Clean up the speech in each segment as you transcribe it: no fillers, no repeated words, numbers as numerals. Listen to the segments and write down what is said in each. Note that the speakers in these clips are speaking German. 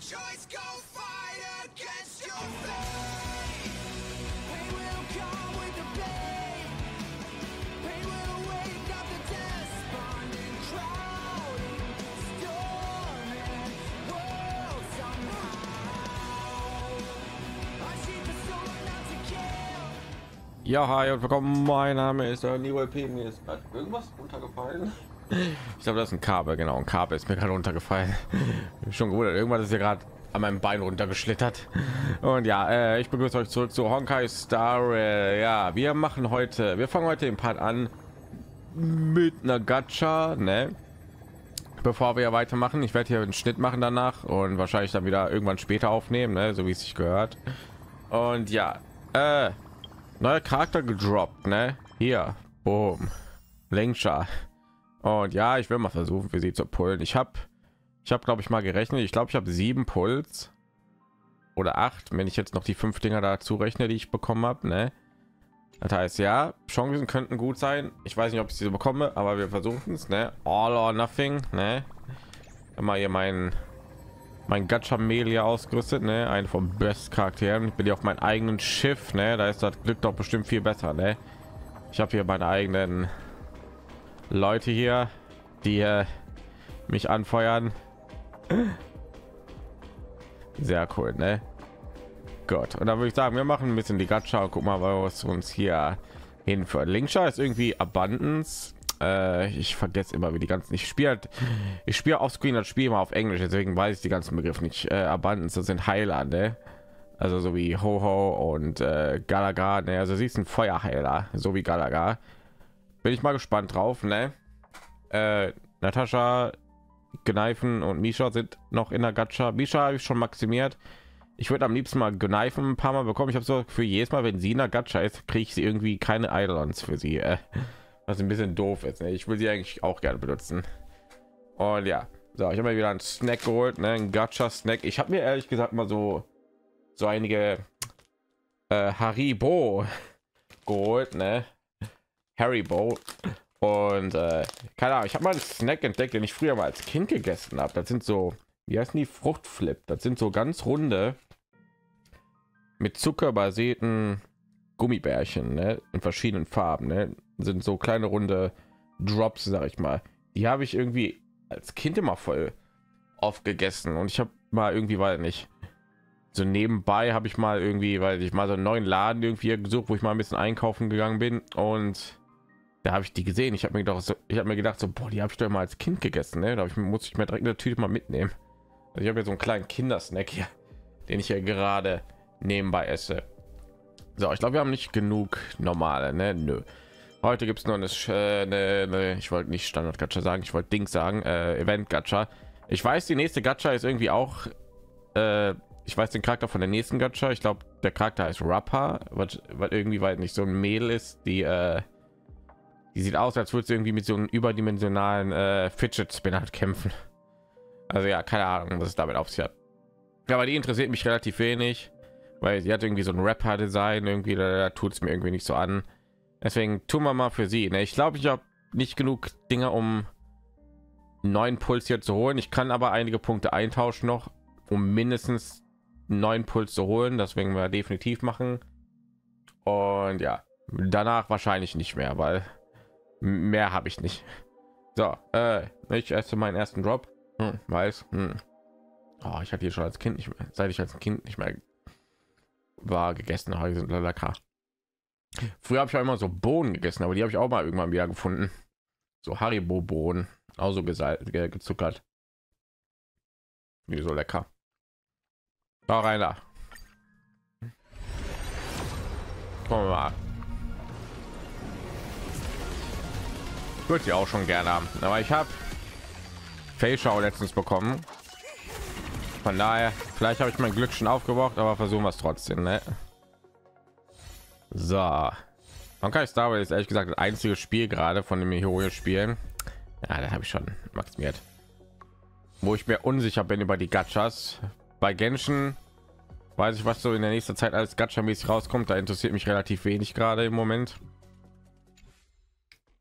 choice, go fight against your fate. Pain will come with the pain. Pain will wake up the despondent, crowding, storming world somehow. I see the soul not to kill. Ja, hi und willkommen. Mein Name ist NeoLP. Mir ist gerade irgendwas runtergefallen. Ich glaube, das ist ein Kabel. Genau, ein Kabel ist mir gerade runtergefallen. Schon gewundert, irgendwas ist ja gerade an meinem Bein runtergeschlittert. Und ja, ich begrüße euch zurück zu Honkai Star Rail. Ja, wir fangen heute den Part an mit einer Gacha, ne? Bevor wir weitermachen, ich werde hier einen Schnitt machen danach und wahrscheinlich dann wieder irgendwann später aufnehmen, ne? So wie es sich gehört. Und ja, neuer Charakter gedroppt, ne? Hier, boom, Lengsha. Und ja, ich will mal versuchen, für sie zu pullen. Ich habe glaube ich mal gerechnet. Ich glaube, ich habe 7 Puls oder 8, wenn ich jetzt noch die 5 Dinger dazu rechne, die ich bekommen habe, ne? Das heißt, ja, Chancen könnten gut sein. Ich weiß nicht, ob ich sie bekomme, aber wir versuchen es, ne? All or nothing, ne? Immer hier mein Gacha Melia ausgerüstet, ne? Ein von Best Charakteren. Ich bin ja auf meinem eigenen Schiff, ne? Da ist das Glück doch bestimmt viel besser, ne? Ich habe hier meine eigenen Leute hier, die mich anfeuern. Sehr cool, ne? Gut, und dann würde ich sagen, wir machen ein bisschen die Gacha und guck mal, was uns hier hinführt. Lengsha ist irgendwie Abundance. Ich vergesse immer, wie die ganzen. Ich spiele offscreen das Spiel mal auf Englisch, deswegen weiß ich die ganzen Begriffe nicht. Abundance, das sind Heiler, ne? Also so wie Ho-Ho und Galaga, ne? Also sie ist ein Feuerheiler, so wie Galaga. Bin ich mal gespannt drauf, ne? Natascha, Gneifen und Misha sind noch in der Gacha. Misha habe ich schon maximiert. Ich würde am liebsten mal Gneifen ein paar Mal bekommen. Ich habe so für jedes Mal, wenn sie in der Gacha ist, kriege ich sie irgendwie keine Eidolons für sie. Was ein bisschen doof ist, ne? Ich will sie eigentlich auch gerne benutzen. Und ja, so, ich habe mir wieder einen Snack geholt, ne? Ein Gacha Snack. Ich habe mir ehrlich gesagt mal so einige Haribo geholt, ne? Haribo. Und keine Ahnung, ich habe mal einen Snack entdeckt, den ich früher mal als Kind gegessen habe. Das sind so, wie heißen die, Fruchtflip. Das sind so ganz runde mit Zucker basierten Gummibärchen, ne? In verschiedenen Farben, ne? Sind so kleine runde Drops, sag ich mal. Die habe ich irgendwie als Kind immer voll oft gegessen und ich habe mal irgendwie, weil nicht so nebenbei habe ich mal irgendwie, weil ich mal so einen neuen Laden irgendwie gesucht, wo ich mal ein bisschen einkaufen gegangen bin und da habe ich die gesehen. Ich habe mir gedacht, so, boah, die habe ich doch mal als Kind gegessen, ne? Da muss ich mir direkt eine Tüte mal mitnehmen. Also ich habe ja so einen kleinen Kindersnack hier, den ich ja gerade nebenbei esse. So, ich glaube, wir haben nicht genug normale, ne? Nö. Heute gibt es nur eine ich wollte nicht Standard Gacha sagen, ich wollte Dings sagen, Event Gacha. Ich weiß, die nächste Gacha ist irgendwie auch ich weiß den Charakter von der nächsten Gacha. Ich glaube, der Charakter heißt Rappa, was irgendwie weit nicht so ein Mädel ist, die sieht aus, als würde sie irgendwie mit so einem überdimensionalen Fidget Spinner kämpfen. Also ja, keine Ahnung, was es damit auf sich hat. Ja, aber die interessiert mich relativ wenig, weil sie hat irgendwie so ein Rapper-Design, irgendwie da tut es mir irgendwie nicht so an. Deswegen tun wir mal für sie. Ne? Ich glaube, ich habe nicht genug Dinge, um 9 Puls hier zu holen. Ich kann aber einige Punkte eintauschen noch, um mindestens 9 Puls zu holen. Das werden wir definitiv machen. Und ja, danach wahrscheinlich nicht mehr, weil mehr habe ich nicht. So, ich esse meinen ersten Drop. Weiß. Oh, ich hatte hier schon als Kind nicht mehr, seit ich als Kind nicht mehr war gegessen habe, sind lecker. Früher habe ich auch immer so Bohnen gegessen, aber die habe ich auch mal irgendwann wieder gefunden. So Haribo Bohnen, auch so gezuckert. Wie so lecker. Da rein da. Kommen wir mal. Würde ich auch schon gerne haben, aber ich habe Feischau letztens bekommen. Von daher, vielleicht habe ich mein Glück schon aufgebraucht, aber versuchen wir es trotzdem, ne? So, Honkai Star Rail ist ehrlich gesagt das einzige Spiel gerade von dem Hero spielen. Ja, da habe ich schon maximiert. Wo ich mir unsicher bin über die Gachas. Bei Genshin weiß ich, was so in der nächsten Zeit als Gacha-mäßig rauskommt. Da interessiert mich relativ wenig gerade im Moment.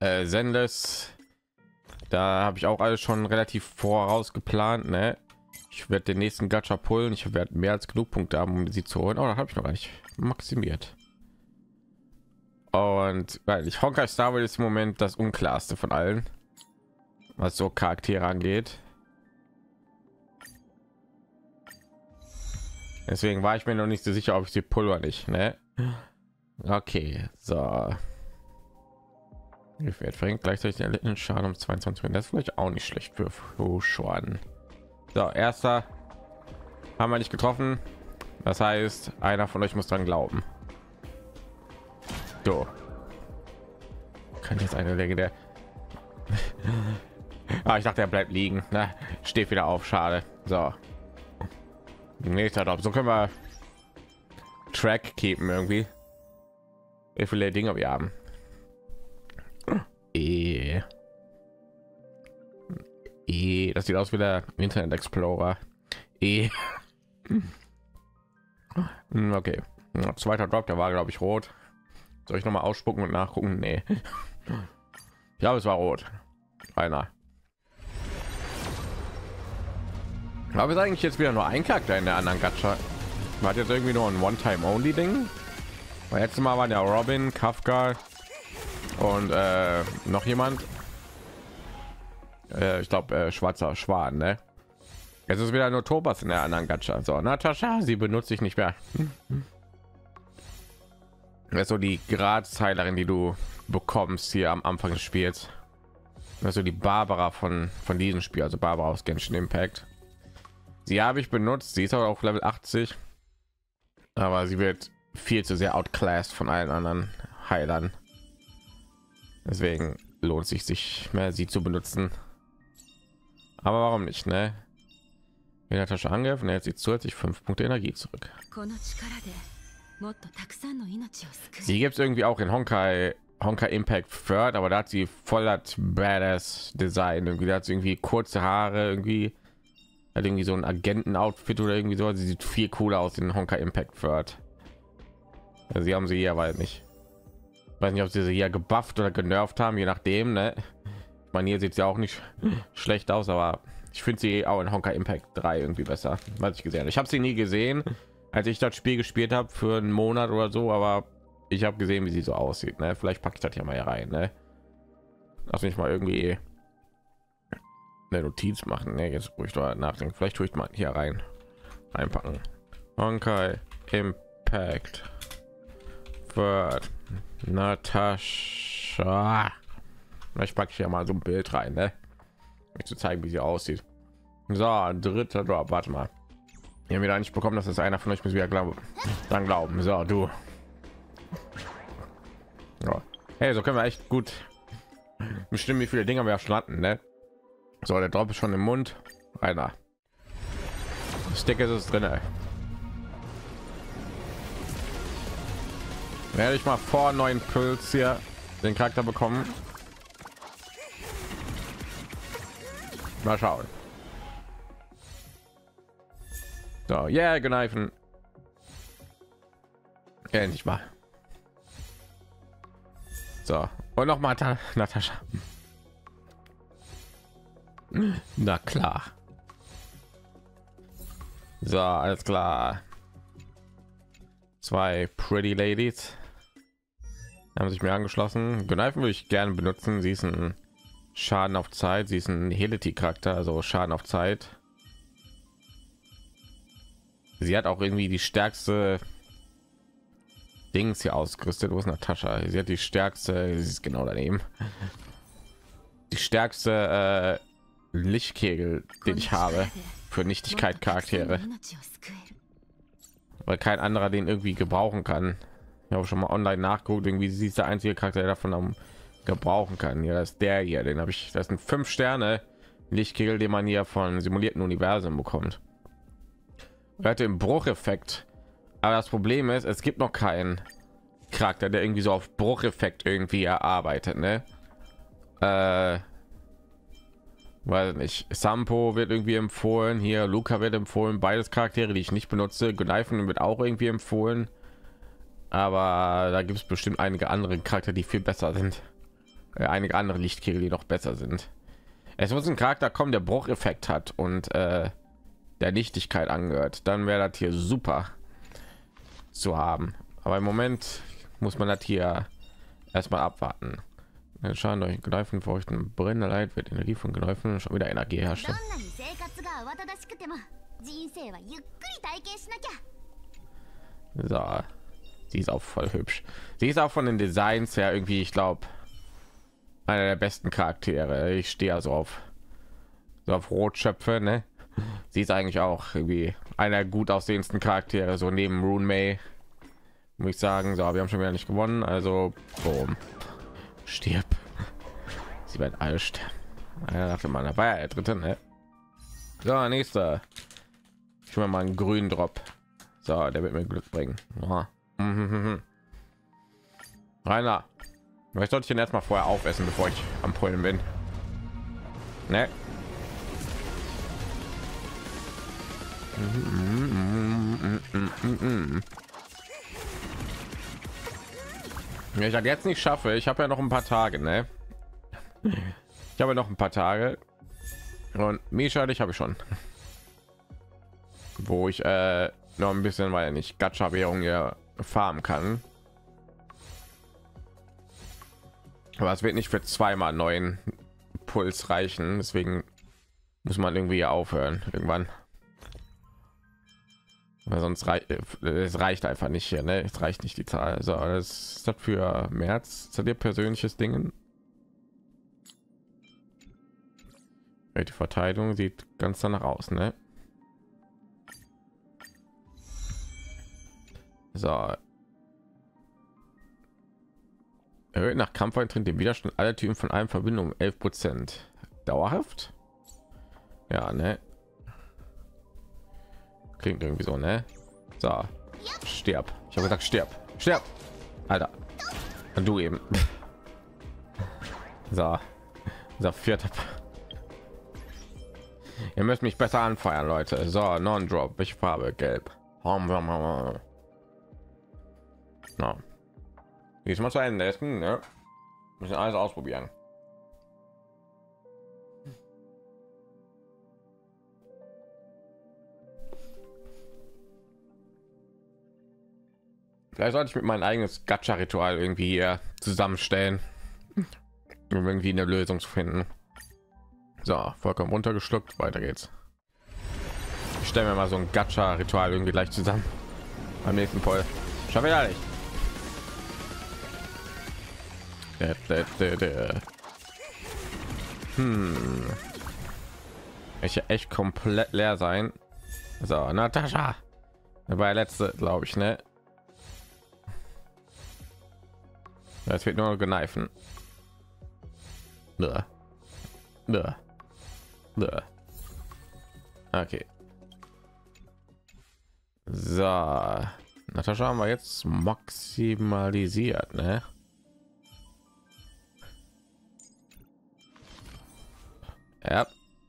Zenless, da habe ich auch alles schon relativ voraus geplant, ne? Ich werde den nächsten Gacha pullen. Ich werde mehr als genug Punkte haben, um sie zu holen. Oh, das habe ich noch gar nicht maximiert. Und weil ich Honkai Star Rail ist im Moment das unklarste von allen, was so Charaktere angeht. Deswegen war ich mir noch nicht so sicher, ob ich sie pulver nicht. Ne? Okay, so. Bringt gleichzeitig den erlittenen Schaden um 22 Minuten. Das ist vielleicht auch nicht schlecht für Schaden. So, erster haben wir nicht getroffen. Das heißt, einer von euch muss dran glauben. So. Kann jetzt eine legendär. Ah, ich dachte, er bleibt liegen. Na, steht wieder auf. Schade. So. Nächster Drop. So können wir Track keepen irgendwie. Wie viele Dinge wir haben. Das sieht aus wie der Internet Explorer. Okay. Zweiter Drop, der war glaube ich rot. Soll ich noch mal ausspucken und nachgucken? Nee. Ich glaube, es war rot. Einer. Aber ist eigentlich jetzt wieder nur ein Charakter in der anderen Gacha. War jetzt irgendwie nur ein One-Time-Only-Ding. Letztes Mal waren ja Robin, Kafka und noch jemand. Ich glaube, schwarzer Schwan, ne? Jetzt ist wieder nur Tobas in der anderen Gacha. So, Natascha, sie benutze ich nicht mehr. Das ist so die Gradsheilerin, die du bekommst hier am Anfang des Spiels. Also die Barbara von diesem Spiel, also Barbara aus Genshin Impact. Sie habe ich benutzt, sie ist aber auch Level 80, aber sie wird viel zu sehr outclassed von allen anderen Heilern. Deswegen lohnt sich mehr sie zu benutzen. Aber warum nicht, ne? In der Tasche angegriffen, jetzt sie zusätzlich 5 Punkte Energie zurück. Sie gibt es irgendwie auch in Honkai Impact Third, aber da hat sie voll das badass Design. Irgendwie da hat sie irgendwie kurze Haare, irgendwie hat irgendwie so ein Agenten-Outfit oder irgendwie so. Sie sieht viel cooler aus in Honkai Impact Third. Also sie haben sie hier, weil nicht. Ich weiß nicht, ob sie hier gebufft oder genervt haben, je nachdem. Ne? Ich meine, hier sieht sie auch nicht schlecht aus, aber ich finde sie auch in Honkai Impact 3 irgendwie besser, was ich gesehen habe. Ich habe sie nie gesehen, als ich das Spiel gespielt habe für einen Monat oder so, aber ich habe gesehen, wie sie so aussieht. Ne? Vielleicht packe ich das ja mal hier rein. Ne? Lass mich mal irgendwie eine Notiz machen. Ne? Jetzt wo ich da nachdenken, vielleicht tue ich mal hier reinpacken. Honkai Impact Third Natascha. Ich packe hier mal so ein Bild rein, ne? Um zu zeigen, wie sie aussieht. So, dritter Drop. Warte mal. Wir haben wieder nicht bekommen, dass es einer von euch muss wieder glauben. Dann glauben. So, du. Ja. Hey, so können wir echt gut bestimmen, wie viele Dinge wir schon hatten, ne? So, der Drop ist schon im Mund. Einer. Stick ist es drin. Werde ich mal vor neuen Puls hier den Charakter bekommen. Mal schauen. So, yeah, geneifen. Endlich mal. So, und noch mal Natascha. Na klar. So, alles klar. 2 Pretty Ladies haben sich mir angeschlossen. Geneifen würde ich gerne benutzen. Sie ist ein Schaden auf Zeit. Sie ist ein Helity-Charakter, also Schaden auf Zeit. Sie hat auch irgendwie die stärkste Dings hier ausgerüstet. Wo ist Natascha? Sie hat die stärkste, sie ist genau daneben. Die stärkste Lichtkegel, den ich habe für Nichtigkeit Charaktere, weil kein anderer den irgendwie gebrauchen kann. Ich habe schon mal online nachgeguckt, irgendwie sie ist der einzige Charakter, der davon am gebrauchen kann. Ja, das ist der hier, den habe ich. Das sind 5 Sterne Lichtkegel, den man hier von simulierten Universen bekommt. Er hat den Brucheffekt, aber das Problem ist, es gibt noch keinen Charakter, der irgendwie so auf Brucheffekt irgendwie erarbeitet, ne? Weiß nicht. Sampo wird irgendwie empfohlen, hier Luca wird empfohlen, beides Charaktere, die ich nicht benutze. Gneifen wird auch irgendwie empfohlen, aber da gibt es bestimmt einige andere Charaktere, die viel besser sind. Einige andere Lichtkegel, die noch besser sind. Es muss ein Charakter kommen, der Brucheffekt hat und der der Nichtigkeit angehört, dann wäre das hier super zu haben. Aber im Moment muss man das hier erstmal abwarten. Der Schaden durch Kneifen feuchten brennender Leid wird Energie von Kneifen schon wieder Energie どん herstellen. なに生活が慌ただしくても人生はゆっくり体験しなきゃ。 So, sie ist auch voll hübsch. Sie ist auch von den Designs her irgendwie, ich glaube, einer der besten Charaktere. Ich stehe also auf Rotschöpfe, ne? Sie ist eigentlich auch irgendwie einer der gut aussehendsten Charaktere, so neben Rune May, muss ich sagen. So, wir haben schon wieder nicht gewonnen, also boom. Stirb. Sie wird alle sterben. Einer dachte man, da war ja der dritte, ne? So, nächster. Ich will mal einen grünen Drop. So, der wird mir Glück bringen. Aha. Rainer, ich sollte ich den erstmal vorher aufessen, bevor ich am Pullen bin. Ne? Ja, ich jetzt nicht schaffe. Ich habe ja noch ein paar Tage, ne? Ich habe noch ein paar Tage und Misha, ich habe schon, wo ich noch ein bisschen, weil nicht Gacha-Währung hier farmen kann. Aber es wird nicht für zweimal neuen Puls reichen, deswegen muss man irgendwie aufhören irgendwann. Weil sonst es reicht einfach nicht hier, ne? Es reicht nicht die Zahl. Also das ist das für März. Zu dir persönliches Dingen. Die Verteidigung sieht ganz danach aus, ne? So. Erhöht nach Kampfeintritt den Widerstand aller Typen von einem Verbindung um 11%. Dauerhaft? Ja, ne? Klingt irgendwie so, ne? So. Stirb. Ich habe gesagt, stirb. Stirb. Alter. Und du eben. So. Dieser vierte. Ihr müsst mich besser anfeuern, Leute. So, Non-Drop. Welche Farbe? Gelb. No. Diesmal zu Ende essen, ne? Müssen alles ausprobieren. Vielleicht sollte ich mit meinem eigenes Gacha-Ritual irgendwie hier zusammenstellen, um irgendwie eine Lösung zu finden. So, vollkommen runtergeschluckt. Weiter geht's. Ich stelle mir mal so ein Gacha-Ritual irgendwie gleich zusammen. Beim nächsten Poll. Schau wieder nicht. Ich echt komplett leer sein. So, Natascha. War der letzte, glaube ich, ne? Das wird nur geneifen. Okay. So, Natascha haben wir jetzt maximalisiert, ne? Ja.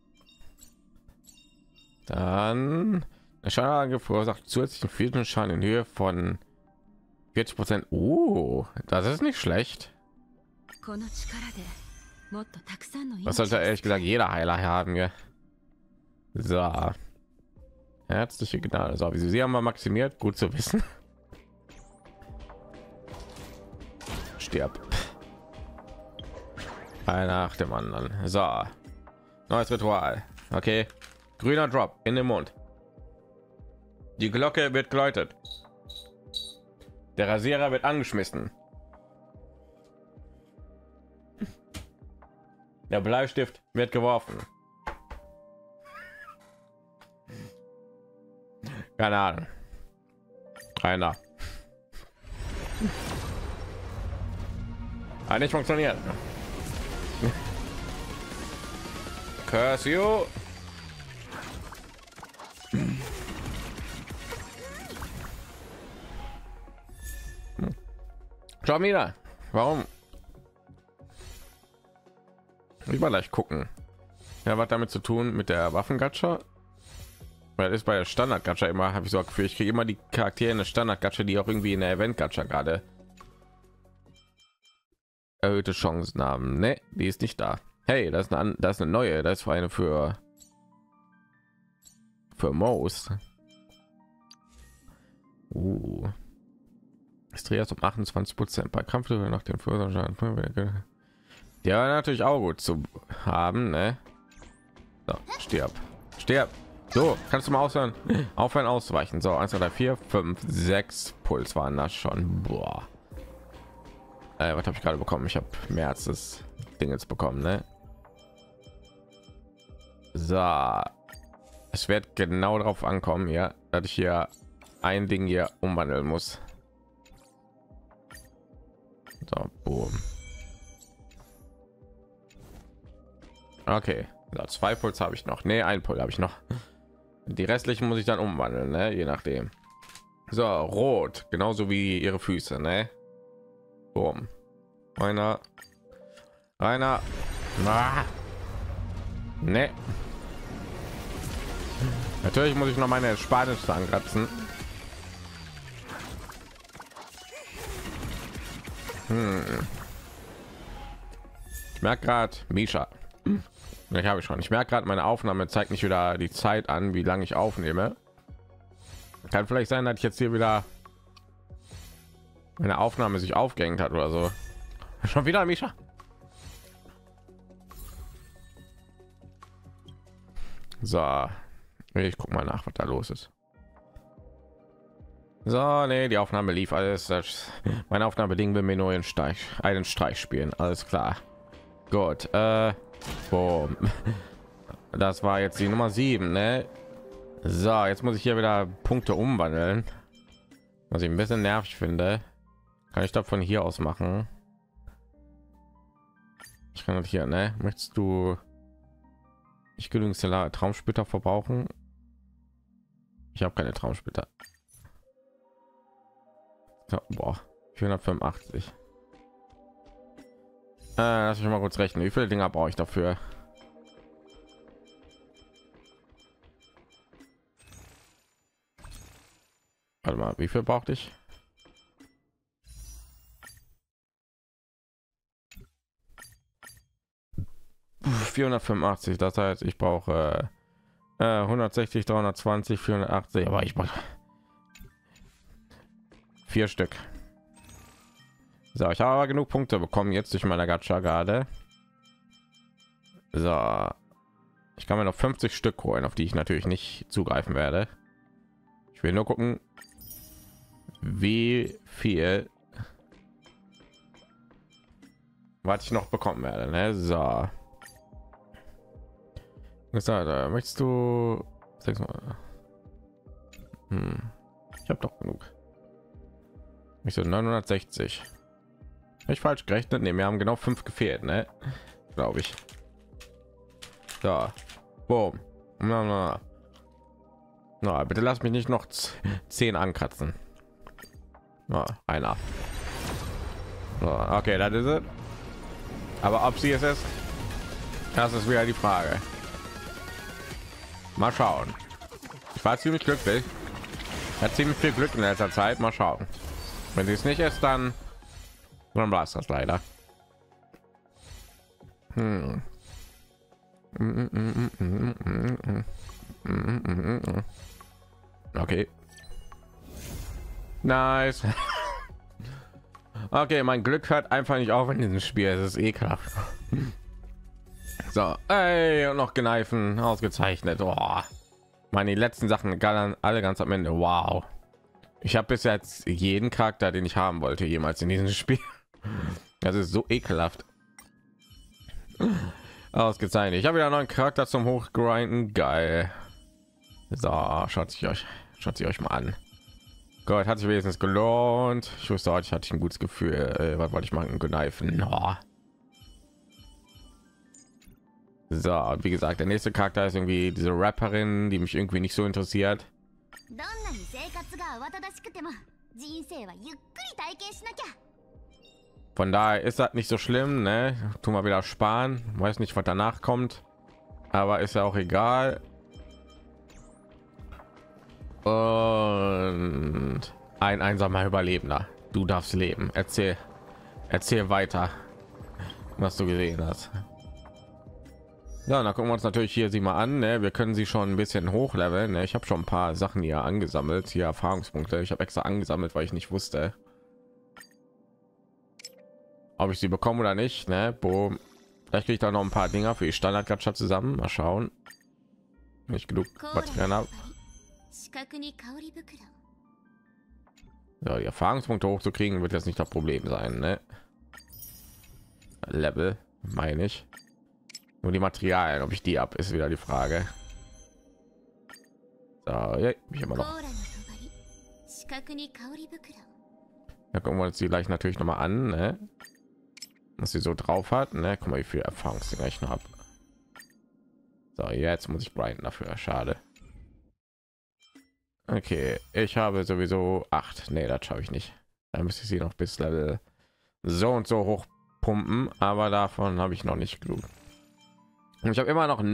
Dann der Schaden verursacht zusätzlichen physischen Schaden in Höhe von 40%. Das ist nicht schlecht. Was sollte ehrlich gesagt jeder Heiler haben hier. So. Herzliche Gnade. So, wie sie haben wir maximiert. Gut zu wissen. Stirb. Ein nach dem anderen. So. Neues Ritual. Okay. Grüner Drop in den Mund. Die Glocke wird geläutet. Der Rasierer wird angeschmissen. Der Bleistift wird geworfen. Keine Ahnung. Einer. Hat nicht funktioniert. Curse you. Schau wieder. Warum? Ich mal gleich gucken. Ja, was damit zu tun mit der Waffengatscha? Weil das ist bei der Standard-Gacha immer, habe ich so Gefühl, ich kriege immer die Charaktere in der Standard-Gacha, die auch irgendwie in der Event-Gacha gerade erhöhte Chancen haben. Ne, die ist nicht da. Hey, das ist eine neue, das ist eine für für Most. Es dreht um 28% bei Kampfhöhe nach dem Führerschaden. Ja, natürlich auch gut zu haben, ne? So, stirb. Stirb. So, kannst du mal aufhören auszuweichen. So, 1, 2, 3, 4, 5, 6 Puls waren das schon. Boah. Was habe ich gerade bekommen? Ich habe mehr als das Ding jetzt bekommen, ne? So. Es wird genau darauf ankommen, ja, dass ich hier ein Ding hier umwandeln muss. So, boom. Okay, so, 2 Puls habe ich noch. Ne, 1 Puls habe ich noch. Die restlichen muss ich dann umwandeln, ne? Je nachdem. So, rot, genauso wie ihre Füße, ne? Boom. Einer. Ah. Ne. Natürlich muss ich noch meine Spanisch ankratzen. Ich merke gerade, Misha. Ich habe schon. Ich merke gerade, meine Aufnahme zeigt nicht wieder die Zeit an, wie lange ich aufnehme. Kann vielleicht sein, dass ich jetzt hier wieder meine Aufnahme sich aufgehängt hat oder so. Schon wieder, Misha. So, ich guck mal nach, was da los ist. So, nee, die Aufnahme lief alles. Meine Aufnahmebedingungen will mir nur einen Streich spielen. Alles klar. Gut. Boom. Das war jetzt die Nummer 7, ne? So, jetzt muss ich hier wieder Punkte umwandeln. Was ich ein bisschen nervig finde. Kann ich das von hier aus machen? Ich kann das hier, ne? Möchtest du nicht genügend Traumsplitter verbrauchen? Ich habe keine Traumsplitter. So, boah, 485. Lass mich mal kurz rechnen. Wie viele Dinger brauche ich dafür? Warte mal, wie viel brauchte ich? ...485, das heißt, ich brauche 160, 320, 480, aber ich brauche 4 Stück. So, ich habe aber genug Punkte bekommen jetzt durch meine Gacha gerade. So, ich kann mir noch 50 Stück holen, auf die ich natürlich nicht zugreifen werde. Ich will nur gucken, wie viel was ich noch bekommen werde, ne? So, da möchtest du 6 Mal. Ich habe doch genug. Ich so 960. Ich falsch gerechnet? Ne, wir haben genau 5 gefehlt, ne? Glaube ich. So, boom. Na, bitte lass mich nicht noch 10 ankratzen. Einer. So, okay, das ist es. Aber ob sie es ist, das ist wieder die Frage. Mal schauen. Ich war ziemlich glücklich. Hat ziemlich viel Glück in letzter Zeit. Mal schauen. Wenn sie es nicht ist, dann war es das leider. Okay. Nice. Okay, mein Glück hört einfach nicht auf in diesem Spiel. Es ist ekelhaft. So, ey, und noch Gneifen, ausgezeichnet. Oh. Meine letzten Sachen alle ganz am Ende. Wow. Ich habe bis jetzt jeden Charakter, den ich haben wollte, jemals in diesem Spiel. Das ist so ekelhaft. Ausgezeichnet. Ich habe wieder einen neuen Charakter zum Hochgrinden. Geil. So, schaut sich euch mal an. Gott, hat sich wenigstens gelohnt. Ich wusste heute, ich hatte ein gutes Gefühl. Was wollte ich machen? Gneifen. Oh. So, wie gesagt, der nächste Charakter ist irgendwie diese Rapperin, die mich irgendwie nicht so interessiert. Von daher ist das nicht so schlimm, ne? Tu mal wieder sparen, weiß nicht, was danach kommt, aber ist ja auch egal. Und ein einsamer Überlebender. Du darfst leben. Erzähl weiter, was du gesehen hast. Ja, dann gucken wir uns natürlich hier sie mal an. Ne? Wir können sie schon ein bisschen hochleveln. Ne? Ich habe schon ein paar Sachen hier angesammelt, hier Erfahrungspunkte. Ich habe extra angesammelt, weil ich nicht wusste, ob ich sie bekomme oder nicht. Ne? Boom. Vielleicht kriege ich da noch ein paar Dinger für die Standard-Gacha zusammen. Mal schauen. Nicht genug Material habe. Ja, die Erfahrungspunkte hochzukriegen wird jetzt nicht das Problem sein. Ne? Level, meine ich. Nur die Materialien, ob ich die ab, ist wieder die Frage. So, ja, ich immer noch. Ja, gucken wir uns die gleich natürlich noch mal an, ne? Was sie so drauf hat, ne? Guck mal, wie viel Erfahrungsdinger ich noch habe. So, jetzt muss ich grinden dafür. Schade. Okay, ich habe sowieso 8. Nee, das schaffe ich nicht. Da müsste ich sie noch bis Level so und so hoch pumpen, aber davon habe ich noch nicht genug. Und ich habe immer noch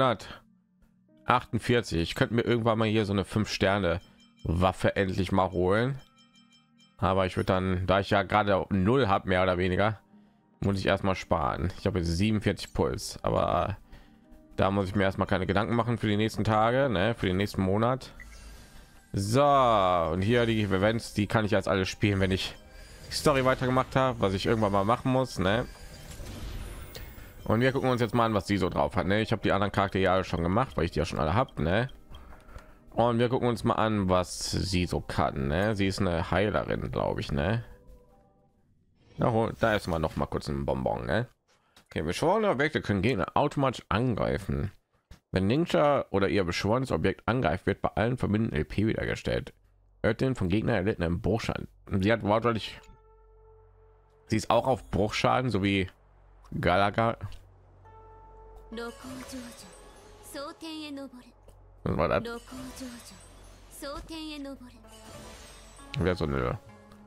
948. Ich könnte mir irgendwann mal hier so eine 5 Sterne Waffe endlich mal holen, aber ich würde dann, da ich ja gerade 0 habe, mehr oder weniger, muss ich erstmal sparen. Ich habe jetzt 47 Puls, aber da muss ich mir erstmal keine Gedanken machen für die nächsten Tage, ne, für den nächsten Monat. So, und hier die Events, die kann ich jetzt alle spielen, wenn ich die Story weitergemacht habe, was ich irgendwann mal machen muss, ne? Und wir gucken uns jetzt mal an, was sie so drauf hat, ne? Ich habe die anderen Charaktere ja schon gemacht, weil ich die ja schon alle habe, ne? Und wir gucken uns mal an, was sie so kann, ne? Sie ist eine Heilerin, glaube ich, ne? Na, da ist mal noch mal kurz ein Bonbon, ne? Okay, beschworene Objekte können Gegner automatisch angreifen. Wenn Ninja oder ihr beschworenes Objekt angreift, wird bei allen verbindenden LP wiedergestellt. Hört den von Gegner erlittenen Bruchschaden. Sie hat wortwörtlich, sie ist auch auf Bruchschaden, so wie Galaga. Was war das? Wäre so eine.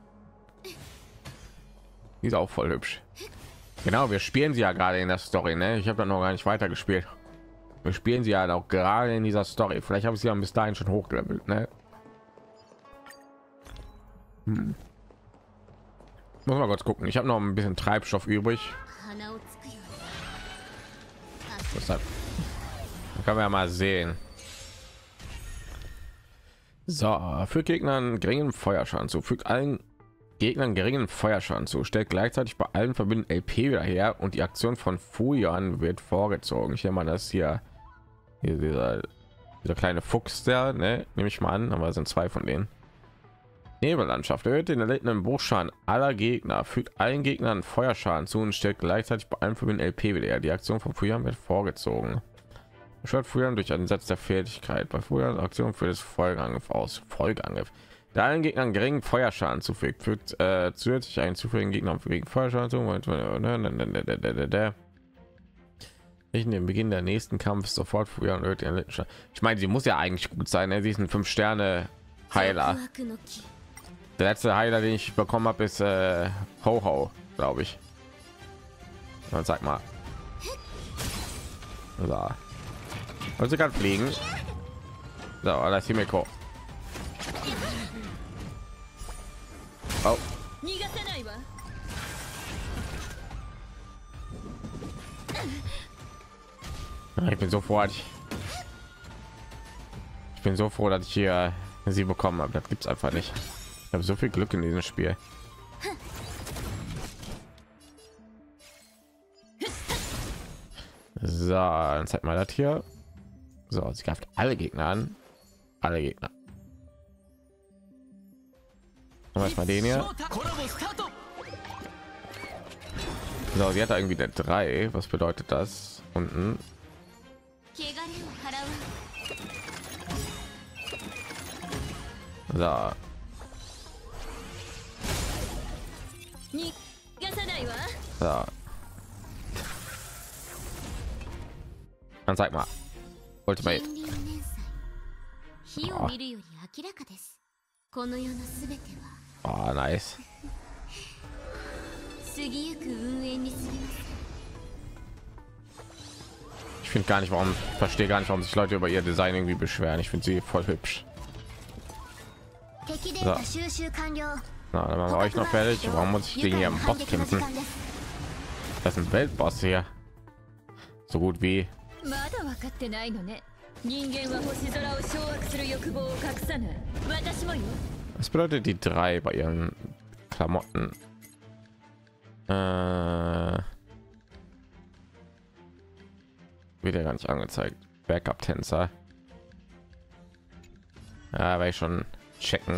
Die ist auch voll hübsch. Genau, wir spielen sie ja gerade in der Story, ne? Ich habe da noch gar nicht weiter gespielt. Wir spielen sie ja auch gerade in dieser Story. Vielleicht habe ich sie ja bis dahin schon hochgelevelt, ne? Muss mal kurz gucken. Ich habe noch ein bisschen Treibstoff übrig. Deshalb können wir ja mal sehen. So, für Gegnern geringen Feuerschaden zu, fügt allen Gegnern geringen Feuerschaden zu, stellt gleichzeitig bei allen verbindenden LP wieder her und die Aktion von Fujan wird vorgezogen. Ich nehme mal das hier dieser kleine Fuchs, der, ne, nehme ich mal an, aber es sind 2 von denen. Nebellandschaft erhöht den erlittenen Bruchschaden aller Gegner, fügt allen Gegnern Feuerschaden zu und stellt gleichzeitig bei allen verbindenden LP wieder her. Die Aktion von Fujan wird vorgezogen. Stört Fujan durch einen Satz der Fertigkeit. Bei Fujan Aktion für das Folgeangriff aus. Folgeangriff. Da allen Gegnern geringen Feuerschaden zufügt, fügt zusätzlich einen zufälligen Gegner gegen Feuerschaden zu. Ich in den Beginn der nächsten Kampf sofort früher und den erlittenen Schaden. Ich meine, sie muss ja eigentlich gut sein. Ne? Sie ist ein 5-Sterne Heiler. Der letzte Heiler, den ich bekommen habe, ist Ho-Ho, glaube ich. Und sag mal. So. Und sie kann fliegen. So, da ist Himeko. Oh. Ich bin so froh, ich bin so froh, dass ich hier sie bekommen habe. Das gibt's einfach nicht. Ich habe so viel Glück in diesem Spiel. So, dann zeigt mal das hier. So, sie greift alle Gegner an. Alle Gegner. Und mal den hier. So, sie hat da irgendwie der 3. Was bedeutet das? Unten. So. So. Dann zeig mal. Ultimate. Oh. Oh, nice. Ich finde gar nicht, warum, verstehe gar nicht, warum sich Leute über ihr Design irgendwie beschweren. Ich finde sie voll hübsch. So. Na, dann machen wir euch noch fertig. Warum muss ich gegen hier am Boss kämpfen? Das ist ein Weltboss hier. So gut wie まだ分かってないのね。人間は星空を掌握する欲望を隠さない。私もよ。 Was bedeutet die 3 bei ihren Klamotten? Wird ja gar nicht angezeigt. Backup-Tänzer. Ja, werde ich schon checken.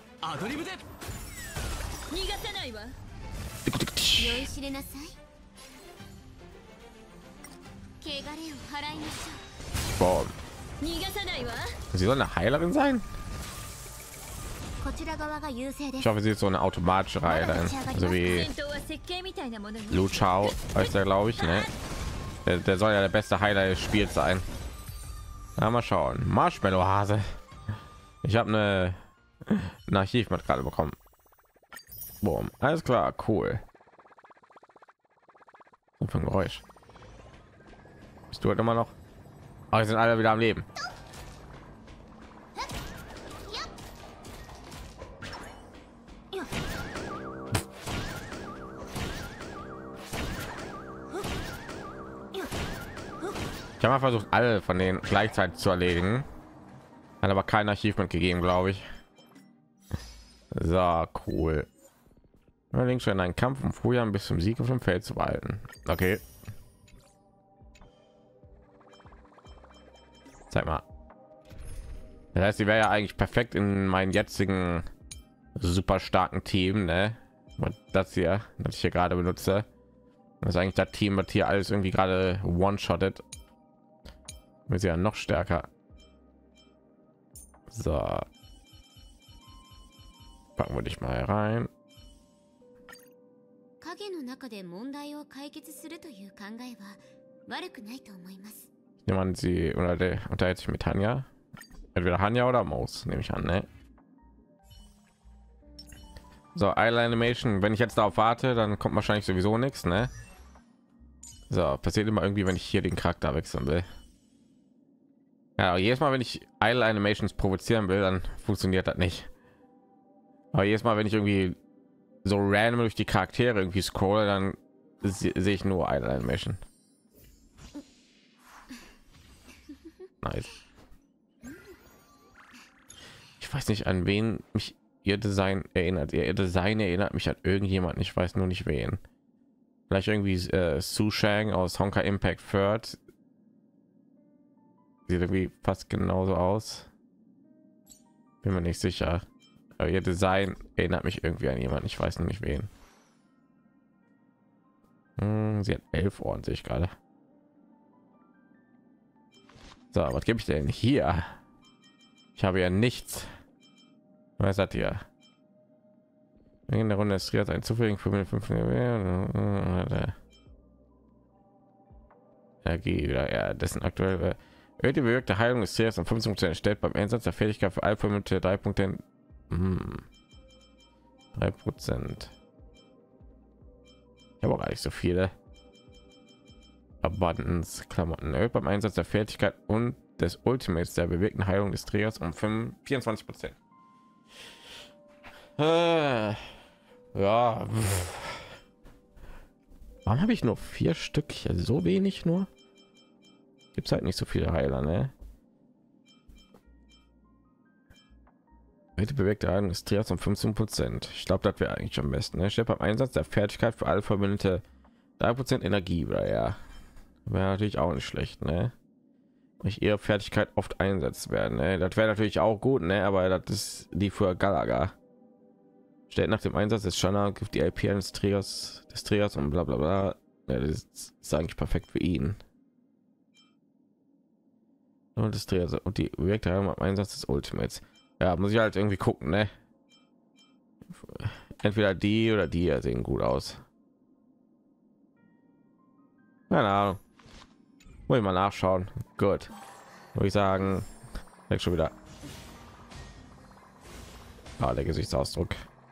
逃がさないわ。 酔いしれなさい。汚れを払いましょ Boah. 逃がさないわ。 Sie soll eine Heilerin sein? う。こちら側が優勢で Ich す。 hoffe, sie ist so eine automatische Heilerin. So wie 戦闘は設計みたいなものに。 Lu Chao, heißt der, glaube ich, ne? Der soll ja der beste Heiler des Spiels sein. Na, mal schauen. Marshmallow Hase. Ich habe ein Archiv mit gerade bekommen. Boom. Alles klar, cool. Was für ein Geräusch. Bist du halt immer noch? Aber sind alle wieder am Leben. Ich habe mal versucht, alle von denen gleichzeitig zu erledigen. Hat aber kein Archiv gegeben, glaube ich. So, cool. Allerdings schon einen Kampf im Frühjahr bis zum Sieg auf dem Feld zu behalten. Okay. Zeig mal. Das heißt, die wäre ja eigentlich perfekt in meinen jetzigen super starken Team, ne? Und das hier, das ich hier gerade benutze. Das ist eigentlich das Team, was hier alles irgendwie gerade one-shottet. Wir sind ja noch stärker. So. Packen wir dich mal rein. 影の中で問題を解決するという考えは悪くないと思います。 Jemand sie oder der unterhält sich mit Hanya. Entweder Hanya oder Maus, nehme ich an, ne? So, Eyeliner Animation. Wenn ich jetzt darauf warte, dann kommt wahrscheinlich sowieso nichts, ne? So, passiert immer irgendwie, wenn ich hier den Charakter wechseln will. Ja, jedes Mal, wenn ich Idle Animations provozieren will, dann funktioniert das nicht. Aber jedes Mal, wenn ich irgendwie so random durch die Charaktere irgendwie scroll, dann sehe ich nur Idle Animation. Nice. Ich weiß nicht, an wen mich ihr Design erinnert. Ihr Design erinnert mich an irgendjemanden. Ich weiß nur nicht wen. Vielleicht irgendwie Su Shang aus Honkai Impact Third. Sieht irgendwie fast genauso aus. Bin mir nicht sicher. Aber ihr Design erinnert mich irgendwie an jemanden. Ich weiß noch nicht wen. Sie hat 11 Ohren, sehe ich gerade. So, was gebe ich denn hier? Ich habe ja nichts. Was hat ihr? In der Runde ist jetzt ein zufälligen 5 Energie, ja, dessen aktuell die bewirkte Heilung ist erst um 15% stellt beim Einsatz der Fähigkeit für alle mit 3 Punkte 3%. Ich habe auch gar nicht so viele Abundance Klamotten erhöht beim Einsatz der Fertigkeit und des Ultimates der bewegten Heilung des Trägers um 24%. Ja, warum habe ich nur 4 Stück hier? So wenig nur? Gibt es halt nicht so viele Heiler, ne? Bitte bewegte Heilung des Trägers um 15%. Ich glaube, das wäre eigentlich am besten. Ne? Steht beim Einsatz der Fertigkeit für alle verbündete 3% Energie, oder ja, wäre natürlich auch nicht schlecht, ne? Ich ihre Fertigkeit oft einsetzt werden, ne? Das wäre natürlich auch gut, ne? Aber das ist die für Galaga. Stellt nach dem Einsatz des Shana gibt die LP des Trägers und bla bla bla. Ja, das ist eigentlich perfekt für ihn. Und das Trägers und die wirkte am Einsatz des Ultimates. Ja, muss ich halt irgendwie gucken, ne? Entweder die oder die sehen gut aus. Keine Ahnung. Muss ich mal nachschauen. Gut. Würde ich sagen, weg schon wieder. Ah, der Gesichtsausdruck.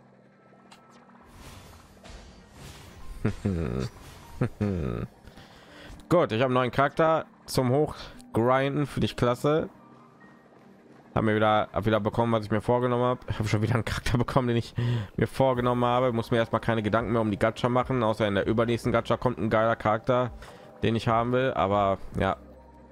Gut, ich habe einen neuen Charakter zum Hochgrinden, finde ich klasse. Haben wir wieder bekommen, was ich mir vorgenommen habe. Ich habe schon wieder einen Charakter bekommen, den ich mir vorgenommen habe. Muss mir erstmal keine Gedanken mehr um die Gacha machen, außer in der übernächsten Gacha kommt ein geiler Charakter, den ich haben will. Aber ja,